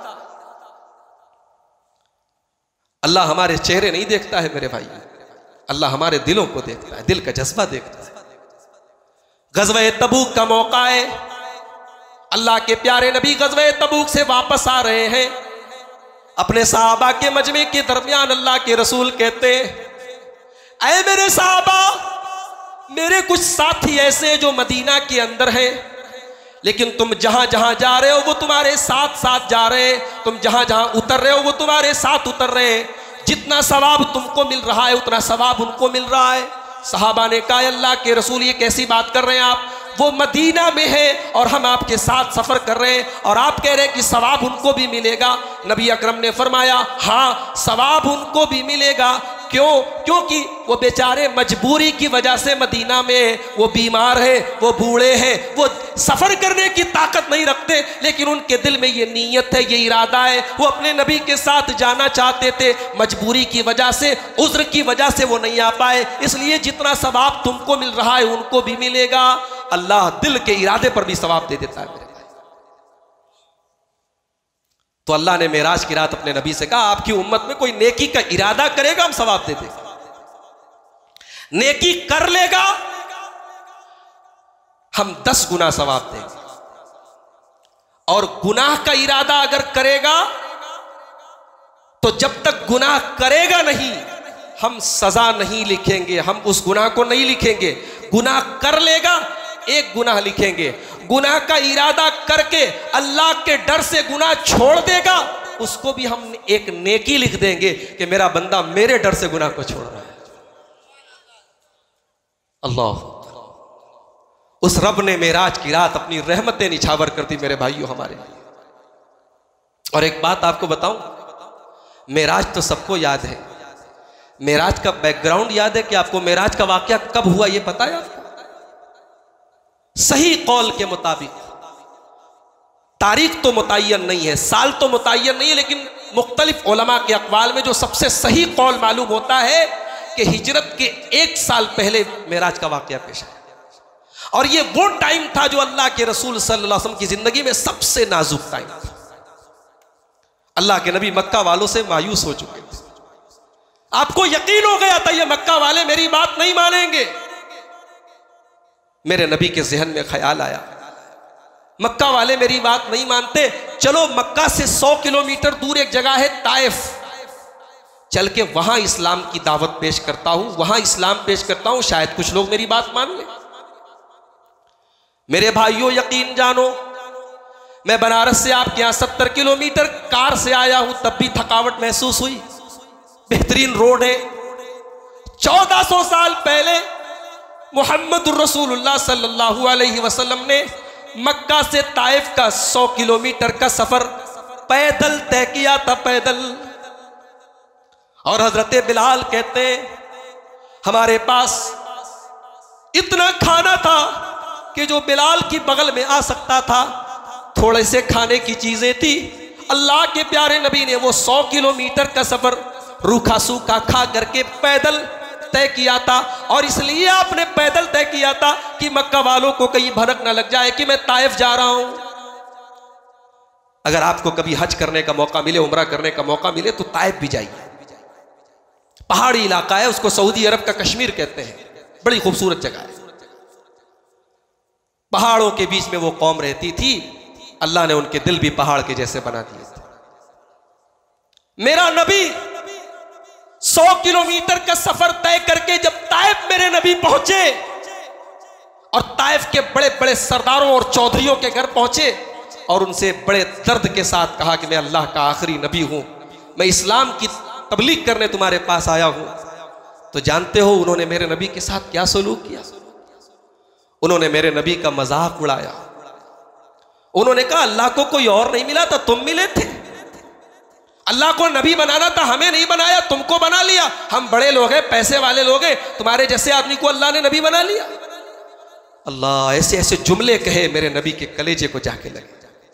अल्लाह हमारे चेहरे नहीं देखता है मेरे भाई, अल्लाह हमारे दिलों को देखता है, दिल का जज्बा देखता है। गज़वे तबूक का मौका है, अल्लाह के प्यारे नबी गज़वे तबूक से वापस आ रहे हैं। अपने सहाबा के मजमे के दरमियान अल्लाह के रसूल कहते, ऐ मेरे सहाबा, मेरे कुछ साथी ऐसे जो मदीना के अंदर हैं, लेकिन तुम जहां जहां जा रहे हो वो तुम्हारे साथ साथ जा रहे हैं, तुम जहां जहां उतर रहे हो वो तुम्हारे साथ उतर रहे हैं। जितना सवाब तुमको मिल रहा है उतना सवाब उनको मिल रहा है। सहाबा ने कहा अल्लाह के रसूल ये कैसी बात कर रहे हैं आप, वो मदीना में है और हम आपके साथ सफ़र कर रहे हैं और आप कह रहे हैं कि सवाब उनको भी मिलेगा। नबी अकरम ने फरमाया हाँ सवाब उनको भी मिलेगा। क्यों? क्योंकि वो बेचारे मजबूरी की वजह से मदीना में है, वो बीमार है, वो बूढ़े हैं, वो सफ़र करने की ताकत नहीं रखते, लेकिन उनके दिल में ये नीयत है, ये इरादा है, वो अपने नबी के साथ जाना चाहते थे, मजबूरी की वजह से, उज़्र की वजह से वो नहीं आ पाए, इसलिए जितना सवाब तुमको मिल रहा है उनको भी मिलेगा। अल्लाह दिल के इरादे पर भी सवाब दे देता है मेरे भाई। तो अल्लाह ने मेराज की रात अपने नबी से कहा आपकी उम्मत में कोई नेकी का इरादा करेगा हम सवाब दे देंगे, नेकी कर लेगा हम दस गुना सवाब देंगे, और गुनाह का इरादा अगर करेगा तो जब तक गुनाह करेगा नहीं हम सजा नहीं लिखेंगे, हम उस गुनाह को नहीं लिखेंगे। गुनाह कर लेगा एक गुनाह लिखेंगे, गुनाह का इरादा करके अल्लाह के डर से गुनाह छोड़ देगा उसको भी हम एक नेकी लिख देंगे कि मेरा बंदा मेरे डर से गुनाह को छोड़ रहा है। अल्लाह, उस रब ने मेराज की रात अपनी रहमतें निछावर कर दी मेरे भाइयों हमारे लिए। और एक बात आपको बताऊं, मेराज तो सबको याद है, मेराज का बैकग्राउंड याद है कि आपको मेराज का वाकया कब हुआ ये पता है आपको? सही कौल के मुताबिक, तारीख तो मुतय्यन नहीं है, साल तो मुतय्यन नहीं है, लेकिन मुख्तलिफ उलमा के अक़वाल में जो सबसे सही कौल मालूम होता है कि हिजरत के एक साल पहले मेराज का वाकया पेश आया। और ये वो टाइम था जो अल्लाह के रसूल सल्लल्लाहु अलैहि वसल्लम की जिंदगी में सबसे नाजुक टाइम था। अल्लाह के नबी मक्का वालों से मायूस हो चुके थे, आपको यकीन हो गया था ये मक्का वाले मेरी बात नहीं मानेंगे। मेरे नबी के जहन में ख्याल आया मक्का वाले मेरी बात नहीं मानते, चलो मक्का से सौ किलोमीटर दूर एक जगह है ताइफ, चल के वहां इस्लाम की दावत पेश करता हूं, वहां इस्लाम पेश करता हूं, शायद कुछ लोग मेरी बात मान लें। मेरे भाइयों यकीन जानो, मैं बनारस से आपके यहां सत्तर किलोमीटर कार से आया हूं, तब भी थकावट महसूस हुई। बेहतरीन रोड है। चौदह सौ साल पहले मुहम्मदुर रसूलुल्लाह सल्लल्लाहु अलैहि वसल्लम ने मक्का से ताइफ का सौ किलोमीटर का सफर पैदल तय किया था, पैदल। और हजरत बिलाल कहते हैं हमारे पास इतना खाना था कि जो बिलाल की बगल में आ सकता था, थोड़े से खाने की चीजें थी। अल्लाह के प्यारे नबी ने वो सौ किलोमीटर का सफर रूखा सूखा खा करके पैदल तय किया था। और इसलिए आपने पैदल तय किया था कि मक्का वालों को कहीं भनक ना लग जाए कि मैं ताइफ जा रहा हूं। अगर आपको कभी हज करने का मौका मिले, उम्रा करने का मौका मिले, तो ताइफ भी जाइए। पहाड़ी इलाका है, उसको सऊदी अरब का कश्मीर कहते हैं, बड़ी खूबसूरत जगह है। पहाड़ों के बीच में वो कौम रहती थी, अल्लाह ने उनके दिल भी पहाड़ के जैसे बना दिए थे। मेरा नबी सौ किलोमीटर का सफर तय करके जब ताइफ मेरे नबी पहुंचे और ताइफ के बड़े बड़े सरदारों और चौधरियों के घर पहुंचे और उनसे बड़े दर्द के साथ कहा कि मैं अल्लाह का आखिरी नबी हूं, मैं इस्लाम की तबलीग करने तुम्हारे पास आया हूं, तो जानते हो उन्होंने मेरे नबी के साथ क्या सलूक किया? उन्होंने मेरे नबी का मजाक उड़ाया। उन्होंने कहा अल्लाह को कोई और नहीं मिला था, तुम मिले थे। अल्लाह को नबी बनाना था, हमें नहीं बनाया, तुमको बना लिया। हम बड़े लोग हैं, पैसे वाले लोग हैं, तुम्हारे जैसे आदमी को अल्लाह ने नबी बना लिया। अल्लाह ऐसे ऐसे जुमले कहे, मेरे नबी के कलेजे को जाके लगे।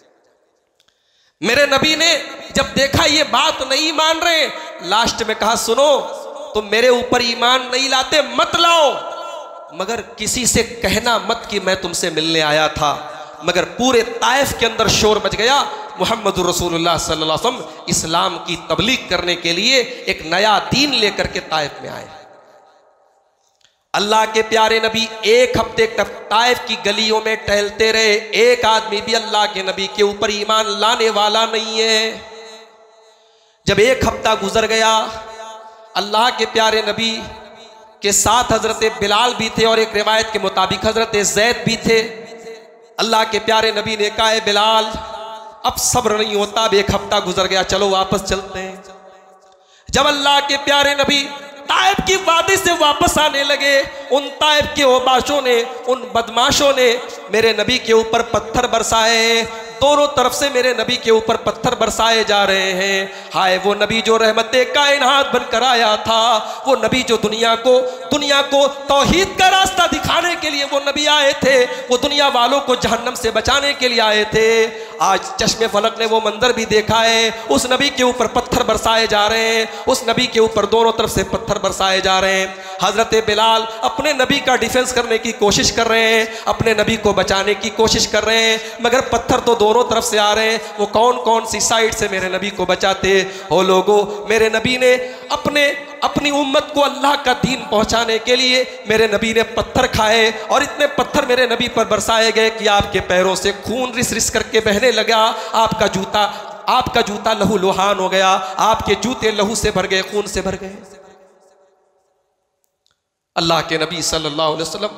मेरे नबी ने जब देखा ये बात नहीं मान रहे, लास्ट में कहा सुनो, तुम मेरे ऊपर ईमान नहीं लाते मत लाओ, मगर किसी से कहना मत कि मैं तुमसे मिलने आया था। मगर पूरे ताइफ के अंदर शोर मच गया, मुहम्मदुर रसूलुल्लाह सल्लल्लाहु अलैहि वसल्लम इस्लाम की तबलीग करने के लिए एक नया दीन लेकर के ताइफ में आए। अल्लाह के प्यारे नबी एक हफ्ते तक ताइफ की गलियों में टहलते रहे, एक आदमी भी अल्लाह के नबी के ऊपर ईमान लाने वाला नहीं है। जब एक हफ्ता गुजर गया, अल्लाह के प्यारे नबी के साथ हजरत बिलाल भी थे और एक रिवायत के मुताबिक हजरत जैद भी थे। अल्लाह के प्यारे नबी ने कहा बिलाल अब सब्र नहीं होता, अब एक हफ्ता गुजर गया, चलो वापस चलते हैं। जब अल्लाह के प्यारे नबी ताइफ की वादी से वापस आने लगे, उन ताइफ के ओबाशों ने, उन बदमाशों ने मेरे नबी के ऊपर पत्थर बरसाए। दोनों तरफ से मेरे नबी के ऊपर पत्थर बरसाए जा रहे हैं। हाय वो नबी जो रहमते कायनात बनकर आया था, वो नबी जो दुनिया को दुनिया को तौहीद का रास्ता दिखाने के लिए वो नबी आए थे, वो दुनिया वालों को जहन्नम से बचाने के लिए आए थे। आज चश्मे फलक ने वो मंजर भी देखा है, उस नबी के ऊपर पत्थर बरसाए जा रहे हैं, उस नबी के ऊपर दोनों तरफ से पत्थर बरसाए जा रहे हैं। हजरत बिलाल अपने नबी का डिफेंस करने की कोशिश कर रहे हैं, अपने नबी को बचाने की कोशिश कर रहे हैं, मगर पत्थर तो दोनों तरफ से आ रहे हैं। वो कौन कौन सी साइड से मेरे नबी को बचाते हो लोगों। मेरे नबी ने अपने अपनी उम्मत को अल्लाह का दीन पहुंचाने के लिए मेरे नबी ने पत्थर खाए, और इतने पत्थर मेरे नबी पर बरसाए गए कि आपके पैरों से खून रिस रिस करके बहने लगा। आपका जूता आपका जूता लहू लुहान हो गया, आपके जूते लहू से भर गए, खून से भर गए। अल्लाह के नबी सल्लल्लाहु अलैहि वसल्लम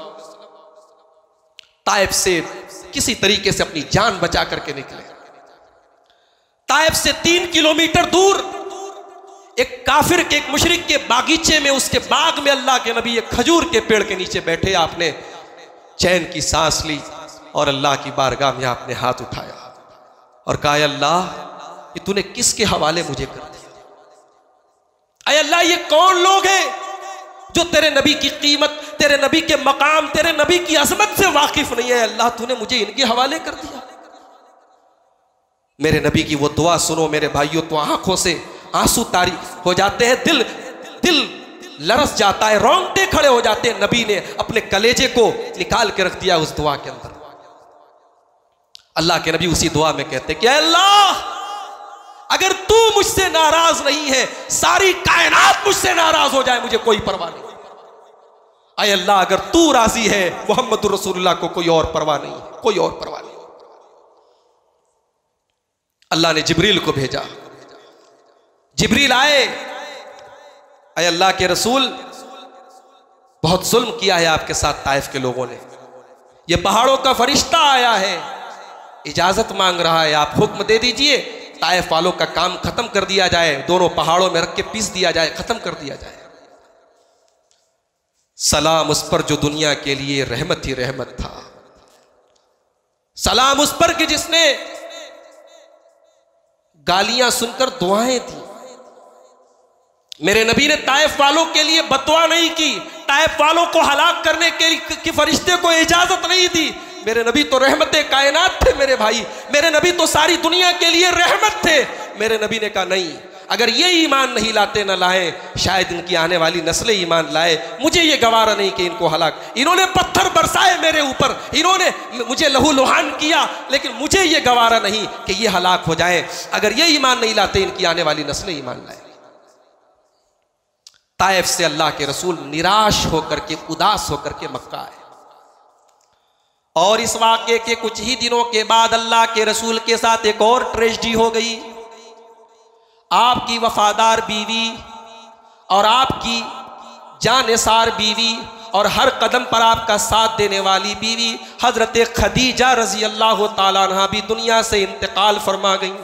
ताइफ से किसी तरीके से अपनी जान बचा करके निकले। ताइफ से तीन किलोमीटर दूर एक काफिर के, एक मुशरिक के बागीचे में, उसके बाग में अल्लाह के नबी एक खजूर के पेड़ के नीचे बैठे, आपने चैन की सांस ली और अल्लाह की बारगाह में आपने हाथ उठाया और कहा, अल्लाह ये तूने किसके हवाले मुझे कर दिया? अय अल्लाह ये कौन लोग हैं जो तेरे नबी की कीमत, तेरे नबी के मकाम, तेरे नबी की अजमत से वाकिफ नहीं है? अल्लाह तूने मुझे इनके हवाले कर दिया। मेरे नबी की वो दुआ सुनो मेरे भाइयों, तो आंखों से आंसू तारी हो जाते हैं, दिल दिल लरस जाता है, रोंगटे खड़े हो जाते हैं। नबी ने अपने कलेजे को निकाल के रख दिया उस दुआ के अंदर। अल्लाह के नबी उसी दुआ में कहते कि अल्लाह अगर तू मुझसे नाराज नहीं है, सारी कायनात मुझसे नाराज हो जाए, मुझे कोई परवाह नहीं। अय अल्लाह अगर तू राजी है, मोहम्मद रसूलुल्लाह को कोई और परवाह नहीं, कोई और परवाह नहीं। अल्लाह ने जिब्रील को भेजा, जिब्रील आए, अय अल्लाह के रसूल बहुत जुल्म किया है आपके साथ ताइफ के लोगों ने, ये पहाड़ों का फरिश्ता आया है, इजाजत मांग रहा है, आप हुक्म दे दीजिए ताइफ वालों का काम खत्म कर दिया जाए, दोनों पहाड़ों में रख के पीस दिया जाए, खत्म कर दिया जाए। सलाम उस पर जो दुनिया के लिए रहमत ही रहमत था, सलाम उस पर कि जिसने गालियां सुनकर दुआएं दी। मेरे नबी ने ताइफ वालों के लिए बददुआ नहीं की, ताइफ वालों को हलाक करने के की फरिश्ते को इजाजत नहीं दी। मेरे नबी तो रहमत कायनात थे मेरे भाई, मेरे नबी तो सारी दुनिया के लिए रहमत थे। मेरे नबी ने कहा नहीं, अगर ये ईमान नहीं लाते न लाए, शायद इनकी आने वाली नस्लें ईमान लाए, मुझे ये गवारा नहीं कि इनको हलाक, इन्होंने पत्थर बरसाए मेरे ऊपर, इन्होंने मुझे लहू लुहान किया, लेकिन मुझे ये गवारा नहीं कि ये हलाक हो जाए। अगर ये ईमान नहीं लाते, इनकी आने वाली नस्लें ईमान लाए। ताइफ से अल्लाह के रसूल निराश होकर के, उदास होकर के मक्का आए, और इस वाक़े के कुछ ही दिनों के बाद अल्लाह के रसूल के साथ एक और ट्रेजेडी हो गई। आपकी वफादार बीवी और आपकी जानिसार बीवी और हर कदम पर आपका साथ देने वाली बीवी हजरत खदीजा रजी अल्लाह ताला अन्हा भी दुनिया से इंतकाल फरमा गई।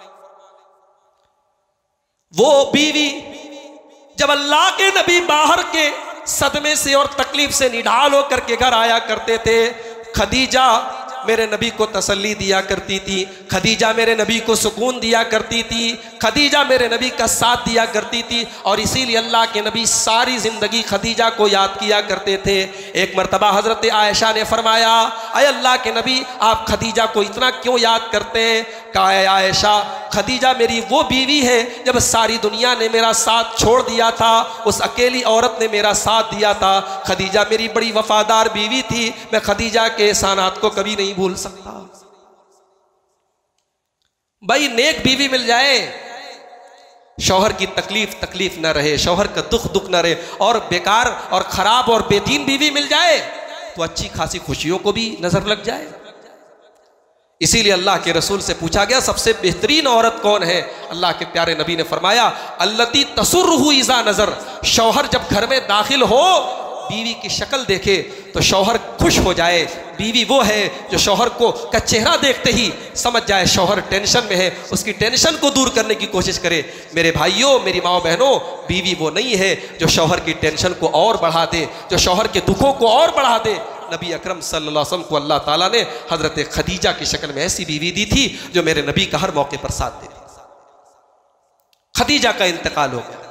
वो बीवी जब अल्लाह के नबी बाहर के सदमे से और तकलीफ से निढाल होकर के घर आया करते थे, खदीजा मेरे नबी को तसल्ली दिया करती थी, खदीजा मेरे नबी को सुकून दिया करती थी, खदीजा मेरे नबी का साथ दिया करती थी, और इसीलिए अल्लाह के नबी सारी ज़िंदगी खदीजा को याद किया करते थे। एक मरतबा हज़रत आयशा ने फरमाया, अय अल्लाह के नबी आप खदीजा को इतना क्यों याद करते हैं? कहा आयशा, खदीजा मेरी वो बीवी है जब सारी दुनिया ने मेरा साथ छोड़ दिया था, उस अकेली औरत ने मेरा साथ दिया था। खदीजा मेरी बड़ी वफादार बीवी थी, मैं खदीजा के एहसानात को कभी नहीं भूल सकता। भाई नेक बीवी मिल जाए, शौहर की तकलीफ तकलीफ ना रहे, शौहर का दुख दुख ना रहे, और बेकार और खराब और बेदीन बीवी मिल जाए तो अच्छी खासी खुशियों को भी नजर लग जाए। इसीलिए अल्लाह के रसूल से पूछा गया सबसे बेहतरीन औरत कौन है? अल्लाह के प्यारे नबी ने फरमाया, अल्लती तसुर्रुहु इज़ा नज़र, शौहर जब घर में दाखिल हो बीवी की शक्ल देखे तो शौहर खुश हो जाए। बीवी वो है जो शौहर को का चेहरा देखते ही समझ जाए शौहर टेंशन में है, उसकी टेंशन को दूर करने की कोशिश करे। मेरे भाइयों, मेरी माओ बहनों, बीवी वो नहीं है जो शौहर की टेंशन को और बढ़ा दे, जो शौहर के दुखों को और बढ़ा दे। नबी अकरम सल्लल्लाहु अलैहि वसल्लम को अल्लाह ताला ने हजरत खदीजा की शक्ल में ऐसी बीवी दी थी जो मेरे नबी का हर मौके पर साथ देती। खदीजा का इंतकाल हो गया,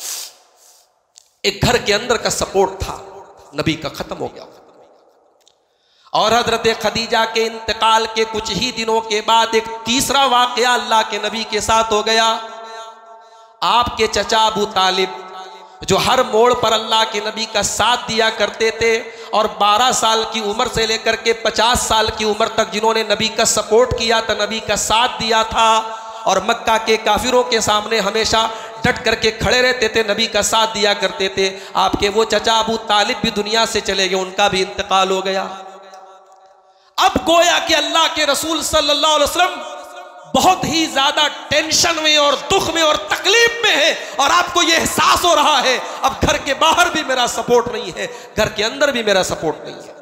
एक घर के अंदर का सपोर्ट था नबी का खत्म हो गया। और हजरत खदीजा के इंतकाल के कुछ ही दिनों के बाद एक तीसरा वाकया अल्लाह के नबी के साथ हो गया। आपके चचा अबू तालिब जो हर मोड़ पर अल्लाह के नबी का साथ दिया करते थे और बारह साल की उम्र से लेकर के पचास साल की उम्र तक जिन्होंने नबी का सपोर्ट किया था, नबी का साथ दिया था और मक्का के काफिरों के सामने हमेशा डट करके खड़े रहते थे, नबी का साथ दिया करते थे, आपके वो चचा अबू तालिब भी दुनिया से चले गए, उनका भी इंतकाल हो गया। अब गोया कि अल्लाह के रसूल सल्लल्लाहु अलैहि वसल्लम बहुत ही ज्यादा टेंशन में और दुख में और तकलीफ में है और आपको यह एहसास हो रहा है अब घर के बाहर भी मेरा सपोर्ट नहीं है, घर के अंदर भी मेरा सपोर्ट नहीं है।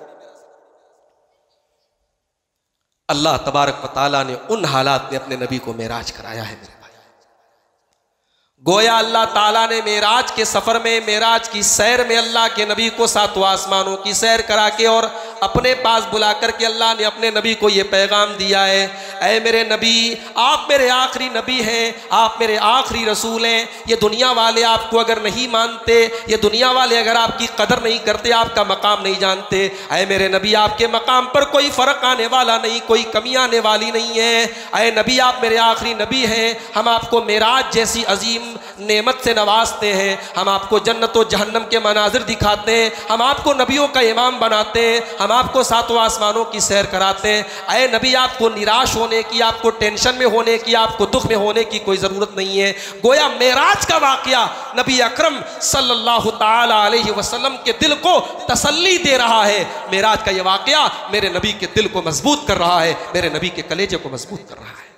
अल्लाह तबारक व तआला ने उन हालात में अपने नबी को मेराज कराया है। मेरे भाई, गोया अल्लाह ताला ने मेराज के सफर में, मेराज की सैर में अल्लाह के नबी को सातों आसमानों की सैर करा के और अपने पास बुला करके अल्लाह ने अपने नबी को ये पैगाम दिया है, ऐ मेरे नबी, आप मेरे आखिरी नबी हैं, आप मेरे आखिरी रसूल हैं। ये दुनिया वाले आपको अगर नहीं मानते, ये दुनिया वाले अगर आपकी कदर नहीं करते, आपका मकाम नहीं जानते, ऐ मेरे नबी, आपके मकाम पर कोई फ़र्क आने वाला नहीं, कोई कमी आने वाली नहीं है। ऐ नबी, आप मेरे आखिरी नबी हैं, हम आपको मेराज जैसी अजीम नेमत से नवाजते हैं, हम आपको जन्नत और जहन्नम के मनाजिर दिखाते हैं, हम आपको नबियों का इमाम बनाते हैं, हम आपको सातों आसमानों की सैर कराते हैं। ऐ नबी, आपको निराश होने की, आपको टेंशन में होने की, आपको दुख में होने की कोई ज़रूरत नहीं है। गोया मेराज का वाक़या नबी अकरम सल्लल्लाहु ताला अलैहि वसल्लम के दिल को तसल्ली दे रहा है। मेराज का यह वाक़या मेरे नबी के दिल को मजबूत कर रहा है, मेरे नबी के कलेजे को मजबूत कर रहा है।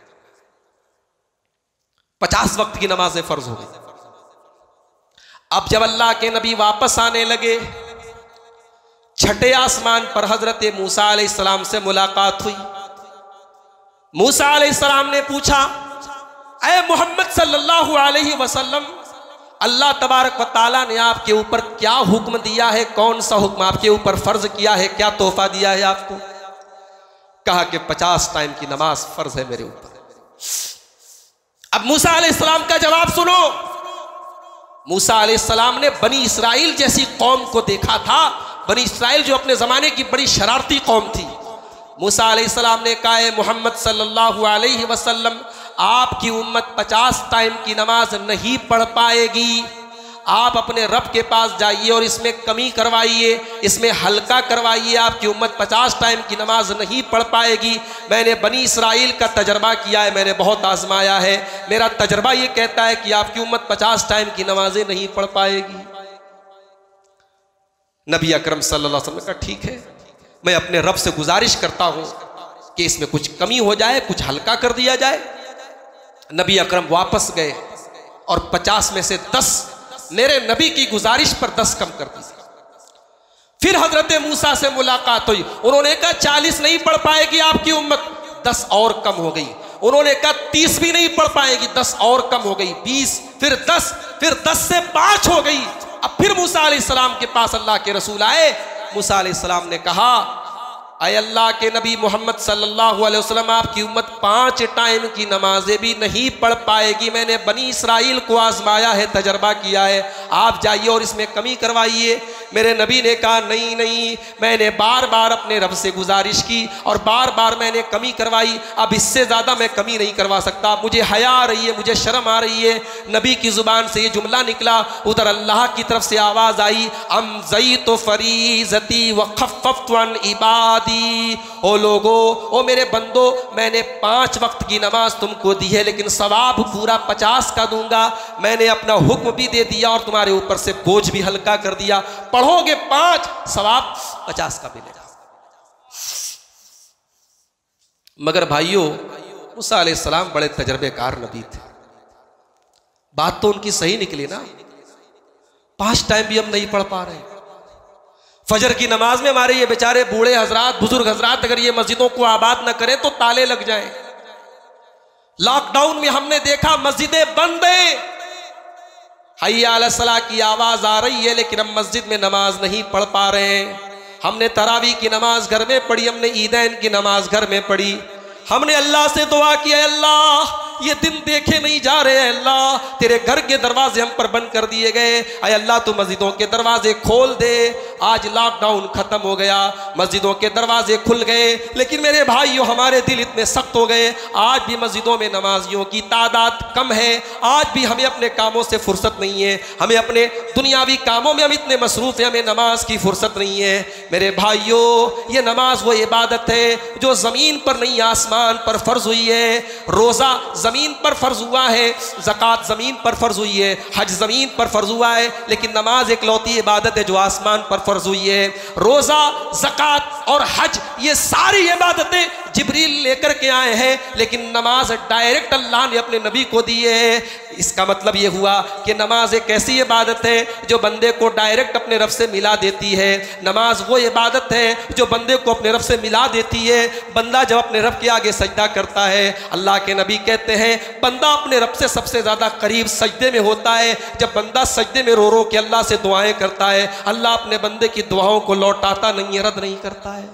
पचास वक्त की नमाजें फर्ज हो गई। अब जब अल्लाह के नबी वापस आने लगे, छठे आसमान पर हजरत मूसा अलैहिस्सलाम से मुलाकात हुई। मूसा अलैहिस्सलाम ने पूछा, ऐ मोहम्मद सल्लल्लाहु अलैहि वसल्लम, अल्लाह तबारक व तआला ने आपके ऊपर क्या हुक्म दिया है, कौन सा हुक्म आपके ऊपर फर्ज किया है, क्या तोहफा दिया है आपको? कहा कि पचास टाइम की नमाज फर्ज है मेरे ऊपर। अब मूसा अलैहिस्सलाम का जवाब सुनो। मूसा अलैहिस्सलाम ने बनी इसराइल जैसी कौम को देखा था, बनी इसराइल जो अपने ज़माने की बड़ी शरारती कौम थी। मूसा अलैहिस्सलाम ने कहा, मोहम्मद सल्लल्लाहु अलैहि वसल्लम, आपकी उम्मत पचास टाइम की नमाज नहीं पढ़ पाएगी, आप अपने रब के पास जाइए और इसमें कमी करवाइए, इसमें हल्का करवाइए, आपकी उम्मत पचास टाइम की नमाज नहीं पढ़ पाएगी। मैंने बनी इसराइल का तजर्बा किया है, मैंने बहुत आजमाया है, मेरा तजर्बा ये कहता है कि आपकी उम्मत पचास टाइम की नमाजें नहीं पढ़ पाएगी। नबी अकरम सल्लल्लाहु अलैहि वसल्लम ने कहा, ठीक है, मैं अपने रब से गुजारिश करता हूं कि इसमें कुछ कमी हो जाए, कुछ हल्का कर दिया जाए। नबी अकरम वापस गए और पचास में से दस मेरे नबी की गुजारिश पर दस कम कर दी। फिर हजरत मूसा से मुलाकात हुई, उन्होंने कहा चालीस नहीं पढ़ पाएगी आपकी उम्मत, दस और कम हो गई। उन्होंने कहा तीस भी नहीं पढ़ पाएगी, दस और कम हो गई, बीस, फिर दस, फिर दस से पांच हो गई। अब फिर मूसा अलैहिस्सलाम के पास अल्लाह के रसूल आए। मूसा अलैहिस्सलाम ने कहा, ऐ अल्लाह के नबी मोहम्मद सल्लल्लाहु अलैहि वसल्लम, आपकी उम्मत पांच टाइम की नमाजें भी नहीं पढ़ पाएगी, मैंने बनी इसराइल को आजमाया है, तजर्बा किया है, आप जाइए और इसमें कमी करवाइए। मेरे नबी ने कहा, नहीं नहीं, मैंने बार बार अपने रब से गुजारिश की और बार बार मैंने कमी करवाई, अब इससे ज़्यादा मैं कमी नहीं करवा सकता, मुझे हया आ रही है, मुझे शर्म आ रही है। नबी की ज़ुबान से ये जुमला निकला, उधर अल्लाह की तरफ से आवाज़ आई, अम ज़ईतु फरीज़ती व खफ़फ़्तु अन इबादी। ओ लोगो, ओ मेरे बंदो, मैंने पांच वक्त की नमाज तुमको दी है, लेकिन सवाब पूरा पचास का दूंगा। मैंने अपना हुक्म भी दे दिया और तुम्हारे ऊपर से बोझ भी हल्का कर दिया, पढ़ोगे पांच, सवाब पचास का मिलेगा। मगर भाइयों, मूसा अलैहिस्सलाम बड़े तजर्बेकार नबी थे, बात तो उनकी सही निकली ना, पांच टाइम भी हम नहीं पढ़ पा रहे। फजर की नमाज में हमारे ये बेचारे बूढ़े हजरात, बुजुर्ग हजरात अगर ये मस्जिदों को आबाद न करें तो ताले लग जाएं। लॉकडाउन में हमने देखा मस्जिदें बंद हैं, हय्या अला सलाह की आवाज आ रही है, लेकिन हम मस्जिद में नमाज नहीं पढ़ पा रहे हैं। हमने तरावी की नमाज घर में पढ़ी, हमने ईदैन की नमाज घर में पढ़ी, हमने अल्लाह से दुआ किया, अल्लाह ये दिन देखे नहीं जा रहे हैं, अल्लाह तेरे घर के दरवाजे हम पर बंद कर दिए गए, अय अल्लाह तू मस्जिदों के दरवाजे खोल दे। आज लॉकडाउन खत्म हो गया, मस्जिदों के दरवाजे खुल गए, लेकिन मेरे भाइयों हमारे दिल इतने सख्त हो गए, आज भी मस्जिदों में नमाजियों की तादाद कम है, आज भी हमें अपने कामों से फुर्सत नहीं है, हमें अपने दुनियावी कामों में हम इतने मसरूफ हैं, हमें नमाज की फुर्सत नहीं है। मेरे भाइयों ये नमाज वो इबादत है जो ज़मीन पर नहीं आसमान पर फर्ज हुई है। रोज़ा ज़मीन पर फर्ज हुआ है, ज़कात ज़मीन पर फर्ज हुई है, हज ज़मीन पर फर्ज हुआ है, लेकिन नमाज एक लौती इबादत है जो आसमान पर फर्ज हुई है। रोज़ा, ज़कात और हज ये सारी इबादतें जिब्रील लेकर के आए हैं, लेकिन नमाज डायरेक्ट अल्लाह ने अपने नबी को दी है। इसका मतलब ये हुआ कि नमाज एक ऐसी इबादत है जो बंदे को डायरेक्ट अपने रब से मिला देती है। नमाज वो इबादत है जो बंदे को अपने रब से मिला देती है। बंदा जब अपने रब के आगे सजदा करता है, अल्लाह के नबी कहते हैं बंदा अपने रब से सबसे ज़्यादा करीब सजदे में होता है। जब बंदा सजदे में रो रो के अल्लाह से दुआएं करता है, अल्लाह अपने बंदे की दुआओं को लौटाता नहीं है, रद्द नहीं करता है।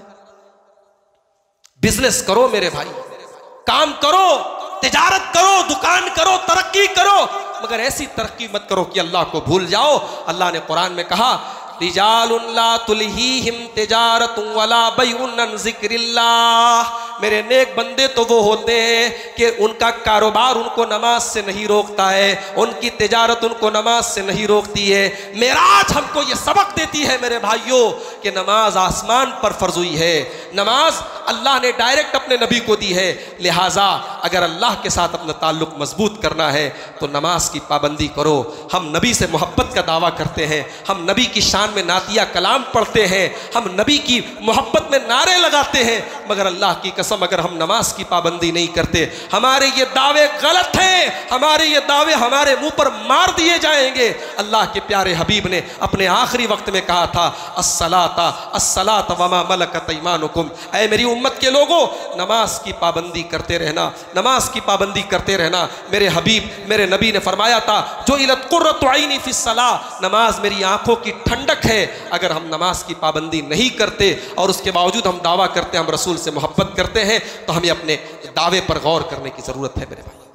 बिजनेस करो मेरे भाई, काम करो, तिजारत करो, दुकान करो, तरक्की करो, मगर ऐसी तरक्की मत करो कि अल्लाह को भूल जाओ। अल्लाह ने कुरान में कहा रिजालुन ला तुल्हीहिम तिजारतुन वला बैउन अन ज़िक्रिल्लाह। मेरे नेक बंदे तो वो होते हैं कि उनका कारोबार उनको नमाज से नहीं रोकता है, उनकी तिजारत उनको नमाज से नहीं रोकती है। मेराज हमको ये सबक देती है मेरे भाइयों कि नमाज आसमान पर फर्ज हुई है, नमाज अल्लाह ने डायरेक्ट अपने नबी को दी है। लिहाजा अगर अल्लाह के साथ अपना ताल्लुक मजबूत करना है तो नमाज की पाबंदी करो। हम नबी से मोहब्बत का दावा करते हैं, हम नबी की शान में नातिया कलाम पढ़ते हैं, हम नबी की मोहब्बत में नारे लगाते हैं, मगर अल्लाह की कसम अगर हम नमाज की पाबंदी नहीं करते, हमारे ये दावे गलत हैं, हमारे ये दावे हमारे मुंह पर मार दिए जाएंगे। अल्लाह के प्यारे हबीब ने अपने आखिरी वक्त में कहा था अस्सलाता अस्सलाता वमा मलकत ऐमानुकुम, ऐ मेरी उम्मत के लोगों नमाज की पाबंदी करते रहना, नमाज की पाबंदी करते रहना। मेरे हबीब मेरे नबी ने फरमाया था जो इलत कुर्रतु ऐनी फिस सलाह, नमाज मेरी आंखों की ठंडक है। अगर हम नमाज की पाबंदी नहीं करते और उसके बावजूद हम दावा करते हैं हम रसूल से मोहब्बत करते हैं, तो हमें अपने दावे पर गौर करने की जरूरत है मेरे भाई।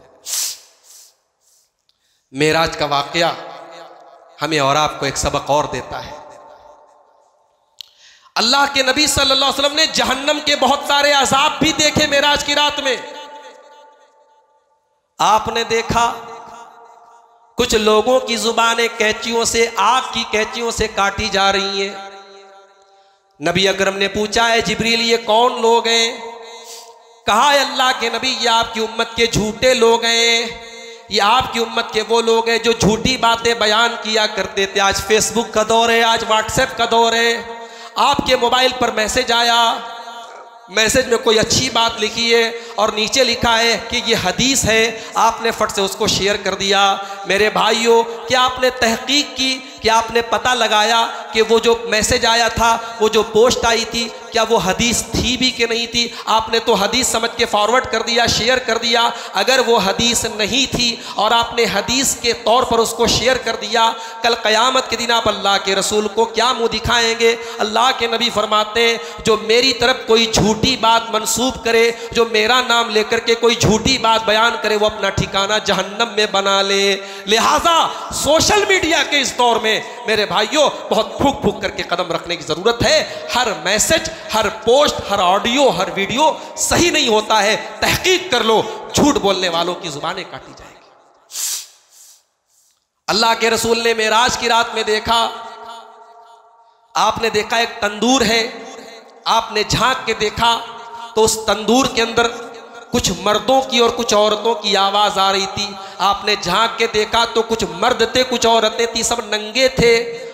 मेराज का वाकया हमें और आपको एक सबक और देता है। अल्लाह के नबी सल्लल्लाहु अलैहि वसल्लम ने जहन्नम के बहुत सारे अजाब भी देखे मेराज की रात में। आपने देखा कुछ लोगों की जुबानें कैंचियों से, आग की कैंचियों से काटी जा रही हैं। नबी अकरम ने पूछा है जिब्रील ये कौन लोग हैं? कहा है अल्लाह के नबी ये आपकी उम्मत के झूठे लोग हैं, ये आपकी उम्मत के वो लोग हैं जो झूठी बातें बयान किया करते थे। आज फेसबुक का दौर है, आज व्हाट्सएप का दौर है, आपके मोबाइल पर मैसेज आया, मैसेज में कोई अच्छी बात लिखी है और नीचे लिखा है कि ये हदीस है, आपने फट से उसको शेयर कर दिया। मेरे भाइयों क्या आपने तहकीक की, क्या आपने पता लगाया कि वो जो मैसेज आया था, वो जो पोस्ट आई थी, क्या वो हदीस थी भी कि नहीं थी? आपने तो हदीस समझ के फॉरवर्ड कर दिया, शेयर कर दिया। अगर वो हदीस नहीं थी और आपने हदीस के तौर पर उसको शेयर कर दिया, कल क़यामत के दिन आप अल्लाह के रसूल को क्या मुंह दिखाएंगे? अल्लाह के नबी फरमाते हैं जो मेरी तरफ कोई झूठी बात मंसूब करे, जो मेरा नाम लेकर के कोई झूठी बात बयान करे, वो अपना ठिकाना जहन्नम में बना ले। लिहाजा सोशल मीडिया के इस दौर में मेरे भाइयों बहुत फूक फूक करके कदम रखने की जरूरत है। हर मैसेज, हर पोस्ट, हर ऑडियो, हर वीडियो सही नहीं होता है, तहकीक कर लो, झूठ बोलने वालों की जुबानें काटी जाएगी। अल्लाह के रसूल ने मेराज की रात में देखा, आपने देखा एक तंदूर है, आपने झांक के देखा तो उस तंदूर के अंदर कुछ मर्दों की और कुछ औरतों की आवाज आ रही थी। आपने झांक के देखा तो कुछ मर्द थे, कुछ औरतें थी, सब नंगे थे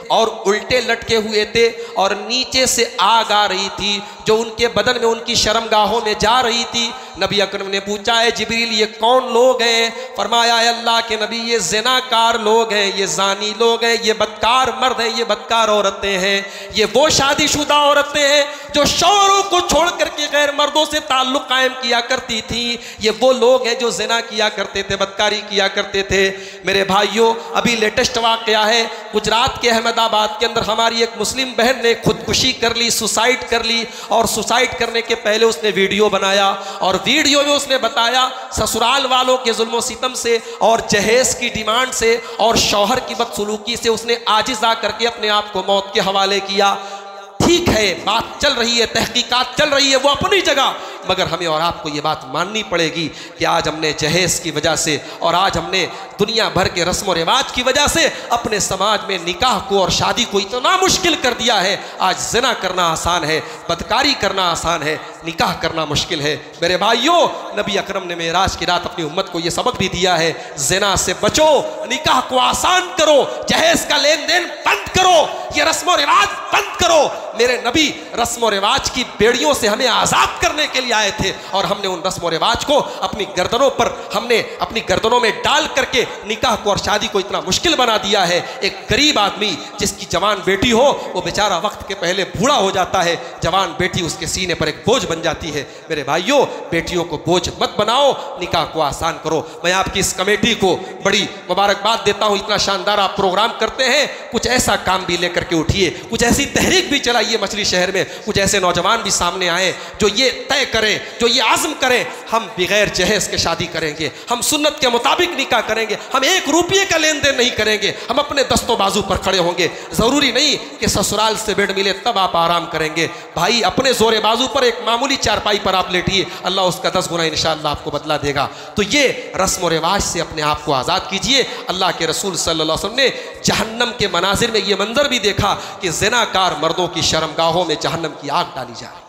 और उल्टे लटके हुए थे और नीचे से आग आ रही थी जो उनके बदन में, उनकी शर्मगाहों में जा रही थी। नबी अकरम ने पूछा, है जिब्रील ये कौन लोग हैं? फरमाया, अल्लाह के नबी ये ज़िनाकार लोग हैं, ये जानी लोग हैं, ये बदकार मर्द हैं, ये बदकार औरतें हैं, ये वो शादीशुदा औरतें हैं जो शौहरों को छोड़ करके गैर मर्दों से ताल्लुक कायम किया करती थी, ये वो लोग हैं जो ज़िना किया करते थे, बदकारी किया करते थे। मेरे भाइयों, अभी लेटेस्ट वाक़या है, गुजरात के अहमदाबाद के अंदर हमारी एक मुस्लिम बहन ने खुदकुशी कर ली, सुसाइड कर ली, और सुसाइड करने के पहले उसने वीडियो बनाया और वीडियो में उसने बताया ससुराल वालों के जुल्म सितम से और जहेज की डिमांड से और शौहर की बदसलूकी से उसने आजिज़ आ करके अपने आप को मौत के हवाले किया। ठीक है, बात चल रही है, तहकीकात चल रही है, वो अपनी जगह, मगर हमें और आपको ये बात माननी पड़ेगी कि आज हमने जहेज की वजह से और आज हमने दुनिया भर के रस्म और रिवाज की वजह से अपने समाज में निकाह को और शादी को इतना मुश्किल कर दिया है। आज ज़िना करना आसान है, बदकारी करना आसान है, निकाह करना मुश्किल है। मेरे भाइयों, नबी अकरम ने मेराज की रात अपनी उम्मत को ये सबक भी दिया है, ज़िना से बचो, निकाह को आसान करो, जहेज का लेन देन बंद करो, ये रस्म और रिवाज बंद करो। मेरे नबी रस्म और रिवाज की बेड़ियों से हमें आज़ाद करने के लिए आए थे और हमने उन रस्म और रिवाज को अपनी गर्दनों पर, हमने अपनी गर्दनों में डाल करके निकाह को और शादी को इतना मुश्किल बना दिया है। एक गरीब आदमी जिसकी जवान बेटी हो, वो बेचारा वक्त के पहले बूढ़ा हो जाता है, जवान बेटी उसके सीने पर एक बोझ बन जाती है। मेरे भाइयों, बेटियों को बोझ मत बनाओ, निकाह को आसान करो। मैं आपकी इस कमेटी को बड़ी मुबारकबाद देता हूँ, इतना शानदार आप प्रोग्राम करते हैं। कुछ ऐसा काम भी लेकर के उठिए, कुछ ऐसी तहरीक भी चलाइए मछली शहर में, कुछ ऐसे नौजवान भी सामने आए जो ये तय करें, जो ये आज़म करें, हम बगैर जहेज के शादी करेंगे, हम सुन्नत के मुताबिक निकाह करेंगे, हम एक रुपये का लेन देन नहीं करेंगे, हम अपने दस्तों बाजू पर खड़े होंगे। ज़रूरी नहीं कि ससुराल से बेड मिले तब आप आराम करेंगे। भाई, अपने जोरे बाजू पर एक मामूली चारपाई पर आप लेटिए, अल्लाह उसका दस गुना इंशाअल्लाह आपको बदला देगा। तो ये रस्म और रिवाज से अपने आप को आज़ाद कीजिए। अल्लाह के रसूल सल्लल्लाहु अलैहि वसल्लम ने जहन्नम के मनाजिर में ये मंजर भी देखा कि ज़िनाकार मर्दों की शर्मगाहों में जहन्नम की आग डाली जा रही है।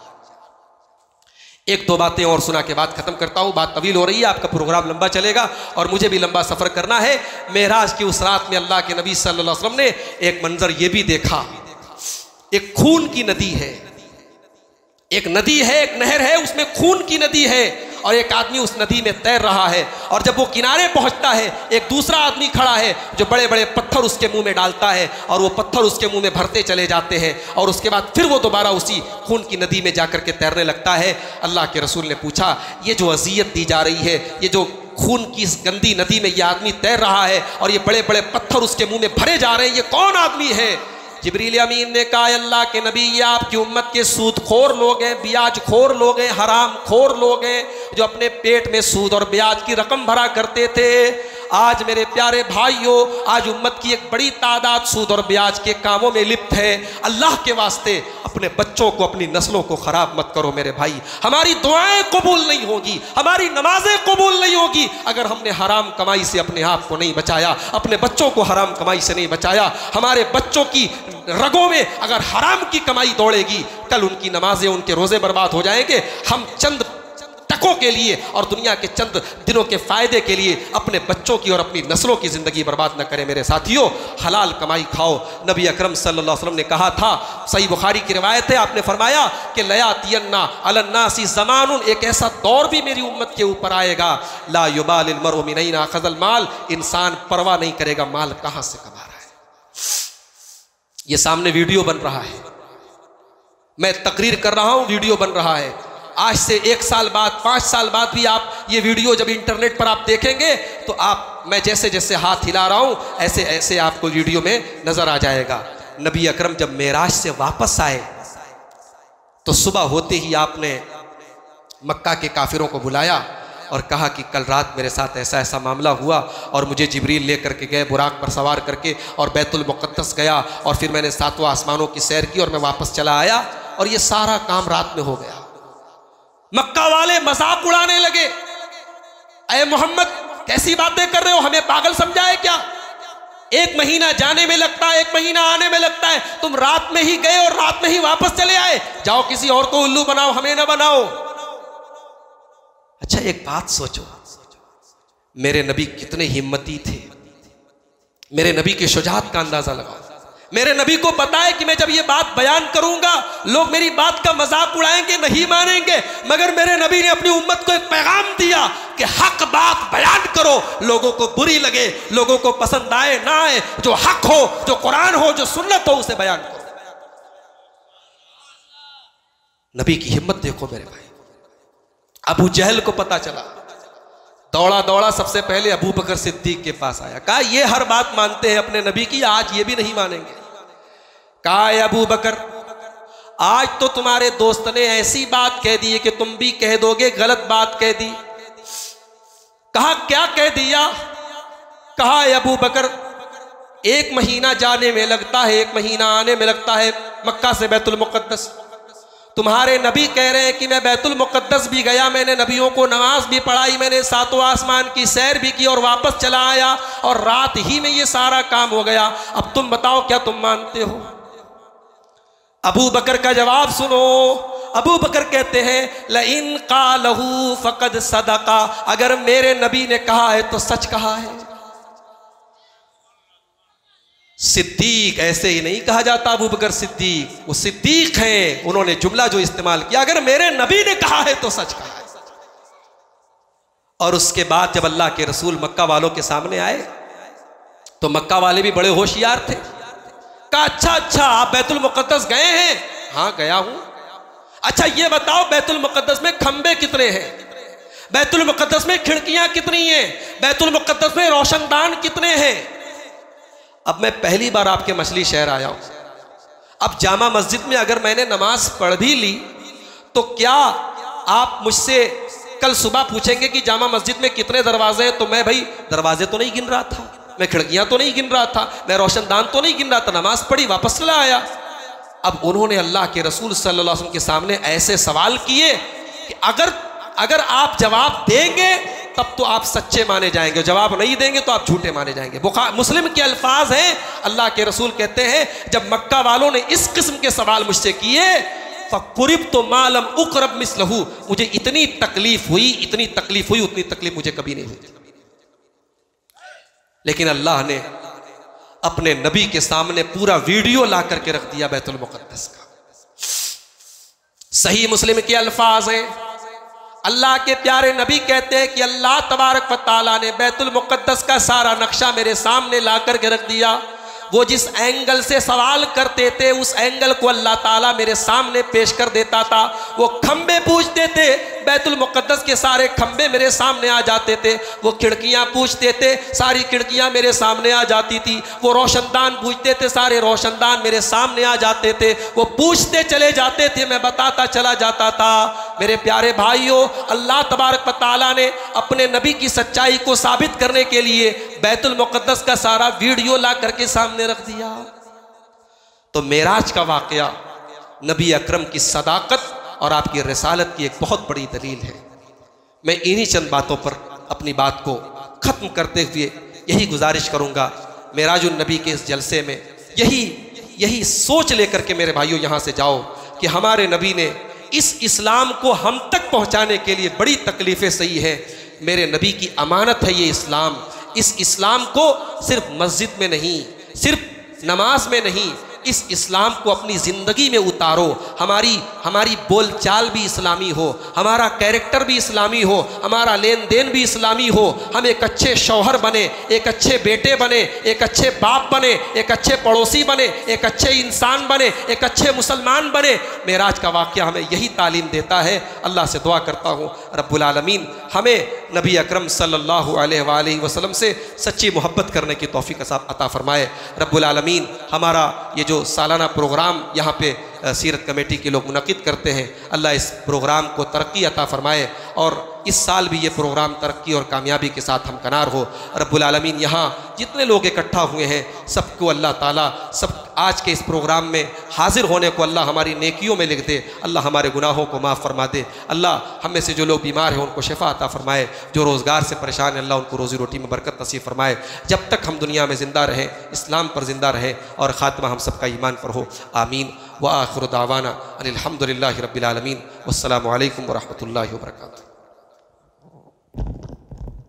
एक दो बातें और सुना के बाद खत्म करता हूँ, बात तवील हो रही है, आपका प्रोग्राम लंबा चलेगा और मुझे भी लंबा सफ़र करना है। मेराज की उस रात में अल्लाह के नबी सल्लल्लाहु अलैहि वसल्लम ने एक मंजर ये भी देखा, एक खून की नदी है, एक नदी है, एक नहर है, उसमें खून की नदी है और एक आदमी उस नदी में तैर रहा है। और जब वो किनारे पहुंचता है, एक दूसरा आदमी खड़ा है जो बड़े बड़े पत्थर उसके मुंह में डालता है और वो पत्थर उसके मुंह में भरते चले जाते हैं और उसके बाद फिर वो दोबारा उसी खून की नदी में जाकर के तैरने लगता है। अल्लाह के रसूल ने पूछा, ये जो अज़ियत दी जा रही है, ये जो खून की इस गंदी नदी में ये आदमी तैर रहा है और ये बड़े बड़े पत्थर उसके मुंह में भरे जा रहे हैं, ये कौन आदमी है? जिब्रील अमीन ने कहा, अल्लाह के नबी, ये आपकी उम्मत के सूदखोर लोग हैं, ब्याज खोर लोग हैं, हराम खोर लोग हैं, जो अपने पेट में सूद और ब्याज की रकम भरा करते थे। आज मेरे प्यारे भाइयों, आज उम्मत की एक बड़ी तादाद सूद और ब्याज के कामों में लिप्त है। अल्लाह के वास्ते अपने बच्चों को, अपनी नस्लों को खराब मत करो मेरे भाई। हमारी दुआएं कबूल नहीं होगी, हमारी नमाजें कबूल नहीं होगी अगर हमने हराम कमाई से अपने आप को नहीं बचाया, अपने बच्चों को हराम कमाई से नहीं बचाया। हमारे बच्चों की रगों में अगर हराम की कमाई दौड़ेगी, कल उनकी नमाजें, उनके रोजे बर्बाद हो जाएंगे। हम चंद टकों के लिए और दुनिया के चंद दिनों के फायदे के लिए अपने बच्चों की और अपनी नस्लों की जिंदगी बर्बाद न करें मेरे साथियों। हलाल कमाई खाओ। नबी अकरम सल्लल्लाहु अलैहि वसल्लम ने कहा था, सही बुखारी की रिवायत है, आपने फरमाया कि लयातियन्ना अलन्नासी ज़मानुन, एक ऐसा दौर भी मेरी उम्मत के ऊपर आएगा, ला युबालिल मरउ मिन ऐना अख़ज़ल माल, इंसान परवाह नहीं करेगा माल कहाँ से कमा रहा है। ये सामने वीडियो बन रहा है, मैं तकरीर कर रहा हूं, वीडियो बन रहा है। आज से एक साल बाद, पाँच साल बाद भी आप ये वीडियो जब इंटरनेट पर आप देखेंगे तो आप, मैं जैसे जैसे हाथ हिला रहा हूँ ऐसे ऐसे आपको वीडियो में नज़र आ जाएगा। नबी अकरम जब मेराज से वापस आए तो सुबह होते ही आपने मक्का के काफिरों को बुलाया और कहा कि कल रात मेरे साथ ऐसा ऐसा मामला हुआ और मुझे जिब्रील ले करके गए बुराक पर सवार करके और बैतुल मुक़द्दस गया और फिर मैंने सातवां आसमानों की सैर की और मैं वापस चला आया और ये सारा काम रात में हो गया। मक्का वाले मजाक उड़ाने लगे, अरे मोहम्मद कैसी बातें कर रहे हो, हमें पागल समझा है क्या? एक महीना जाने में लगता है, एक महीना आने में लगता है, तुम रात में ही गए और रात में ही वापस चले आए, जाओ किसी और को उल्लू बनाओ, हमें ना बनाओ। अच्छा एक बात सोचो, मेरे नबी कितने हिम्मती थे, मेरे नबी की शुजाअत का अंदाजा लगाओ। मेरे नबी को पता है कि मैं जब ये बात बयान करूंगा लोग मेरी बात का मजाक उड़ाएंगे, नहीं मानेंगे, मगर मेरे नबी ने अपनी उम्मत को एक पैगाम दिया कि हक बात बयान करो, लोगों को बुरी लगे, लोगों को पसंद आए ना आए, जो हक हो, जो कुरान हो, जो सुन्नत हो, उसे बयान करो। नबी की हिम्मत देखो मेरे भाई। अबू जहल को पता चला, दौड़ा दौड़ा सबसे पहले अबू बकर सिद्दीक के पास आया, कहा ये हर बात मानते हैं अपने नबी की, आज ये भी नहीं मानेंगे। कहा अबू बकर, आज तो तुम्हारे दोस्त ने ऐसी बात कह दी है कि तुम भी कह दोगे, गलत बात कह दी। कहा क्या कह दिया? कहा अबू बकर, एक महीना जाने में लगता है, एक महीना आने में लगता है मक्का से बैतुल मुक़द्दस। तुम्हारे नबी कह रहे हैं कि मैं बैतुल मुक़द्दस भी गया, मैंने नबियों को नमाज भी पढ़ाई, मैंने सातों आसमान की सैर भी की और वापस चला आया और रात ही में ये सारा काम हो गया। अब तुम बताओ क्या तुम मानते हो? अबू बकर का जवाब सुनो। अबू बकर कहते हैं लइन क़ालहू फ़क़द सदक़ा, अगर मेरे नबी ने कहा है तो सच कहा है। सिद्दीक ऐसे ही नहीं कहा जाता, अबू बकर सिद्दीक, वो सिद्दीक हैं। उन्होंने जुमला जो इस्तेमाल किया, अगर मेरे नबी ने कहा है तो सच कहा है। और उसके बाद जब अल्लाह के रसूल मक्का वालों के सामने आए तो मक्का वाले भी बड़े होशियार थे। कहा अच्छा अच्छा आप बैतुल मुक़द्दस गए हैं? हाँ गया हूं। अच्छा ये बताओ बैतुल मुक़द्दस में खंबे कितने हैं? बैतुल मुक़द्दस में खिड़कियां कितनी हैं? बैतुल मुक़द्दस में रोशनदान कितने हैं? अब मैं पहली बार आपके मछली शहर आया हूं। अब जामा मस्जिद में अगर मैंने नमाज पढ़ भी ली तो क्या आप मुझसे कल सुबह पूछेंगे कि जामा मस्जिद में कितने दरवाजे हैं? तो मैं भाई दरवाजे तो नहीं गिन रहा था, मैं खिड़कियां तो नहीं गिन रहा था, मैं रोशनदान तो नहीं गिन रहा था, नमाज पढ़ी वापस चला आया। अब उन्होंने अल्लाह के रसूल सल्लल्लाहु अलैहि वसल्लम के सामने ऐसे सवाल किए कि अगर अगर आप जवाब देंगे तब तो आप सच्चे माने जाएंगे, जवाब नहीं देंगे तो आप झूठे माने जाएंगे। बुखारी मुस्लिम के अल्फाज हैं, अल्लाह के रसूल कहते हैं जब मक्का वालों ने इस किस्म के सवाल मुझसे किए, फ़कुरिब तो मालम उक़रब मिस्लहू, मुझे इतनी तकलीफ हुई, इतनी तकलीफ हुई, उतनी तकलीफ मुझे कभी नहीं हुई। लेकिन अल्लाह ने अपने नबी के सामने पूरा वीडियो ला करके रख दिया बैतुल मुक़द्दस का। सही मुस्लिम के अल्फाज हैं, अल्लाह के प्यारे नबी कहते हैं कि अल्लाह तबारक व तआला ने बैतुल मुक़द्दस का सारा नक्शा मेरे सामने ला करके रख दिया। वो जिस एंगल से सवाल करते थे उस एंगल को अल्लाह ताला मेरे सामने पेश कर देता था। वो खंबे पूछते थे, बैतुल मुक़द्दस के सारे खंबे मेरे सामने आ जाते थे। वो खिड़कियां पूछते थे, सारी खिड़कियां मेरे सामने आ जाती थी। वो रोशनदान पूछते थे, सारे रोशनदान मेरे सामने आ जाते थे। वो पूछते चले जाते थे, मैं बताता चला जाता था। मेरे प्यारे भाइयों, अल्लाह तबारक व तआला ने अपने नबी की सच्चाई को साबित करने के लिए बैतुल मुक़द्दस का सारा वीडियो ला करके सामने रख दिया। तो मेराज का वाक़या नबी अकरम की सदाकत और आपकी रिसालत की एक बहुत बड़ी दलील है। मैं इन्हीं चंद बातों पर अपनी बात को ख़त्म करते हुए यही गुजारिश करूँगा, मेराजुन नबी के इस जलसे में यही यही सोच लेकर के मेरे भाइयों यहाँ से जाओ कि हमारे नबी ने इस इस्लाम को हम तक पहुँचाने के लिए बड़ी तकलीफ़ें सही है। मेरे नबी की अमानत है ये इस्लाम। इस इस्लाम को सिर्फ मस्जिद में नहीं, सिर्फ नमाज में नहीं, इस इस्लाम को अपनी ज़िंदगी में उतारो। हमारी हमारी बोलचाल भी इस्लामी हो, हमारा कैरेक्टर भी इस्लामी हो, हमारा लेन देन भी इस्लामी हो। हम एक अच्छे शौहर बने, एक अच्छे बेटे बने, एक अच्छे बाप बने, एक अच्छे पड़ोसी बने, एक अच्छे इंसान बने, एक अच्छे मुसलमान बने। मेराज का वाक़या हमें यही तालीम देता है। अल्लाह से दुआ करता हूँ रब्बुल आलमीन हमें नबी अकरम सल्लल्लाहु अलैहि वसल्लम से सच्ची मोहब्बत करने की तौफीक अता फ़रमाए। रब्बुल आलमीन हमारा ये जो सालाना प्रोग्राम यहाँ पे सीरत कमेटी के लोग मुनक़िद करते हैं, अल्लाह इस प्रोग्राम को तरक्की अता फ़रमाए और इस साल भी ये प्रोग्राम तरक्की और कामयाबी के साथ हमकनार हो। रब्बुल आलमीन यहाँ जितने लोग इकट्ठा हुए हैं सबको अल्लाह ताला सब आज के इस प्रोग्राम में हाजिर होने को अल्लाह हमारी नेकियों में लिख दे। अल्लाह हमारे गुनाहों को माफ़ फरमा दे। अल्लाह हम में से जो लोग बीमार हैं उनको शिफा अता फ़रमाए, जो रोज़गार से परेशान है अल्लाह उनको रोज़ी रोटी में बरकत नसीब फरमाए। जब तक हम दुनिया में ज़िंदा रहें इस्लाम पर ज़िंदा रहें और ख़ात्मा हम सबका ईमान पर हो। आमीन। व आखिर दावाना अनिल हम्दुलिल्लाहि रब्बिल आलमीन। वस्सलामु अलैकुम व रहमतुल्लाहि व बरकातुहू।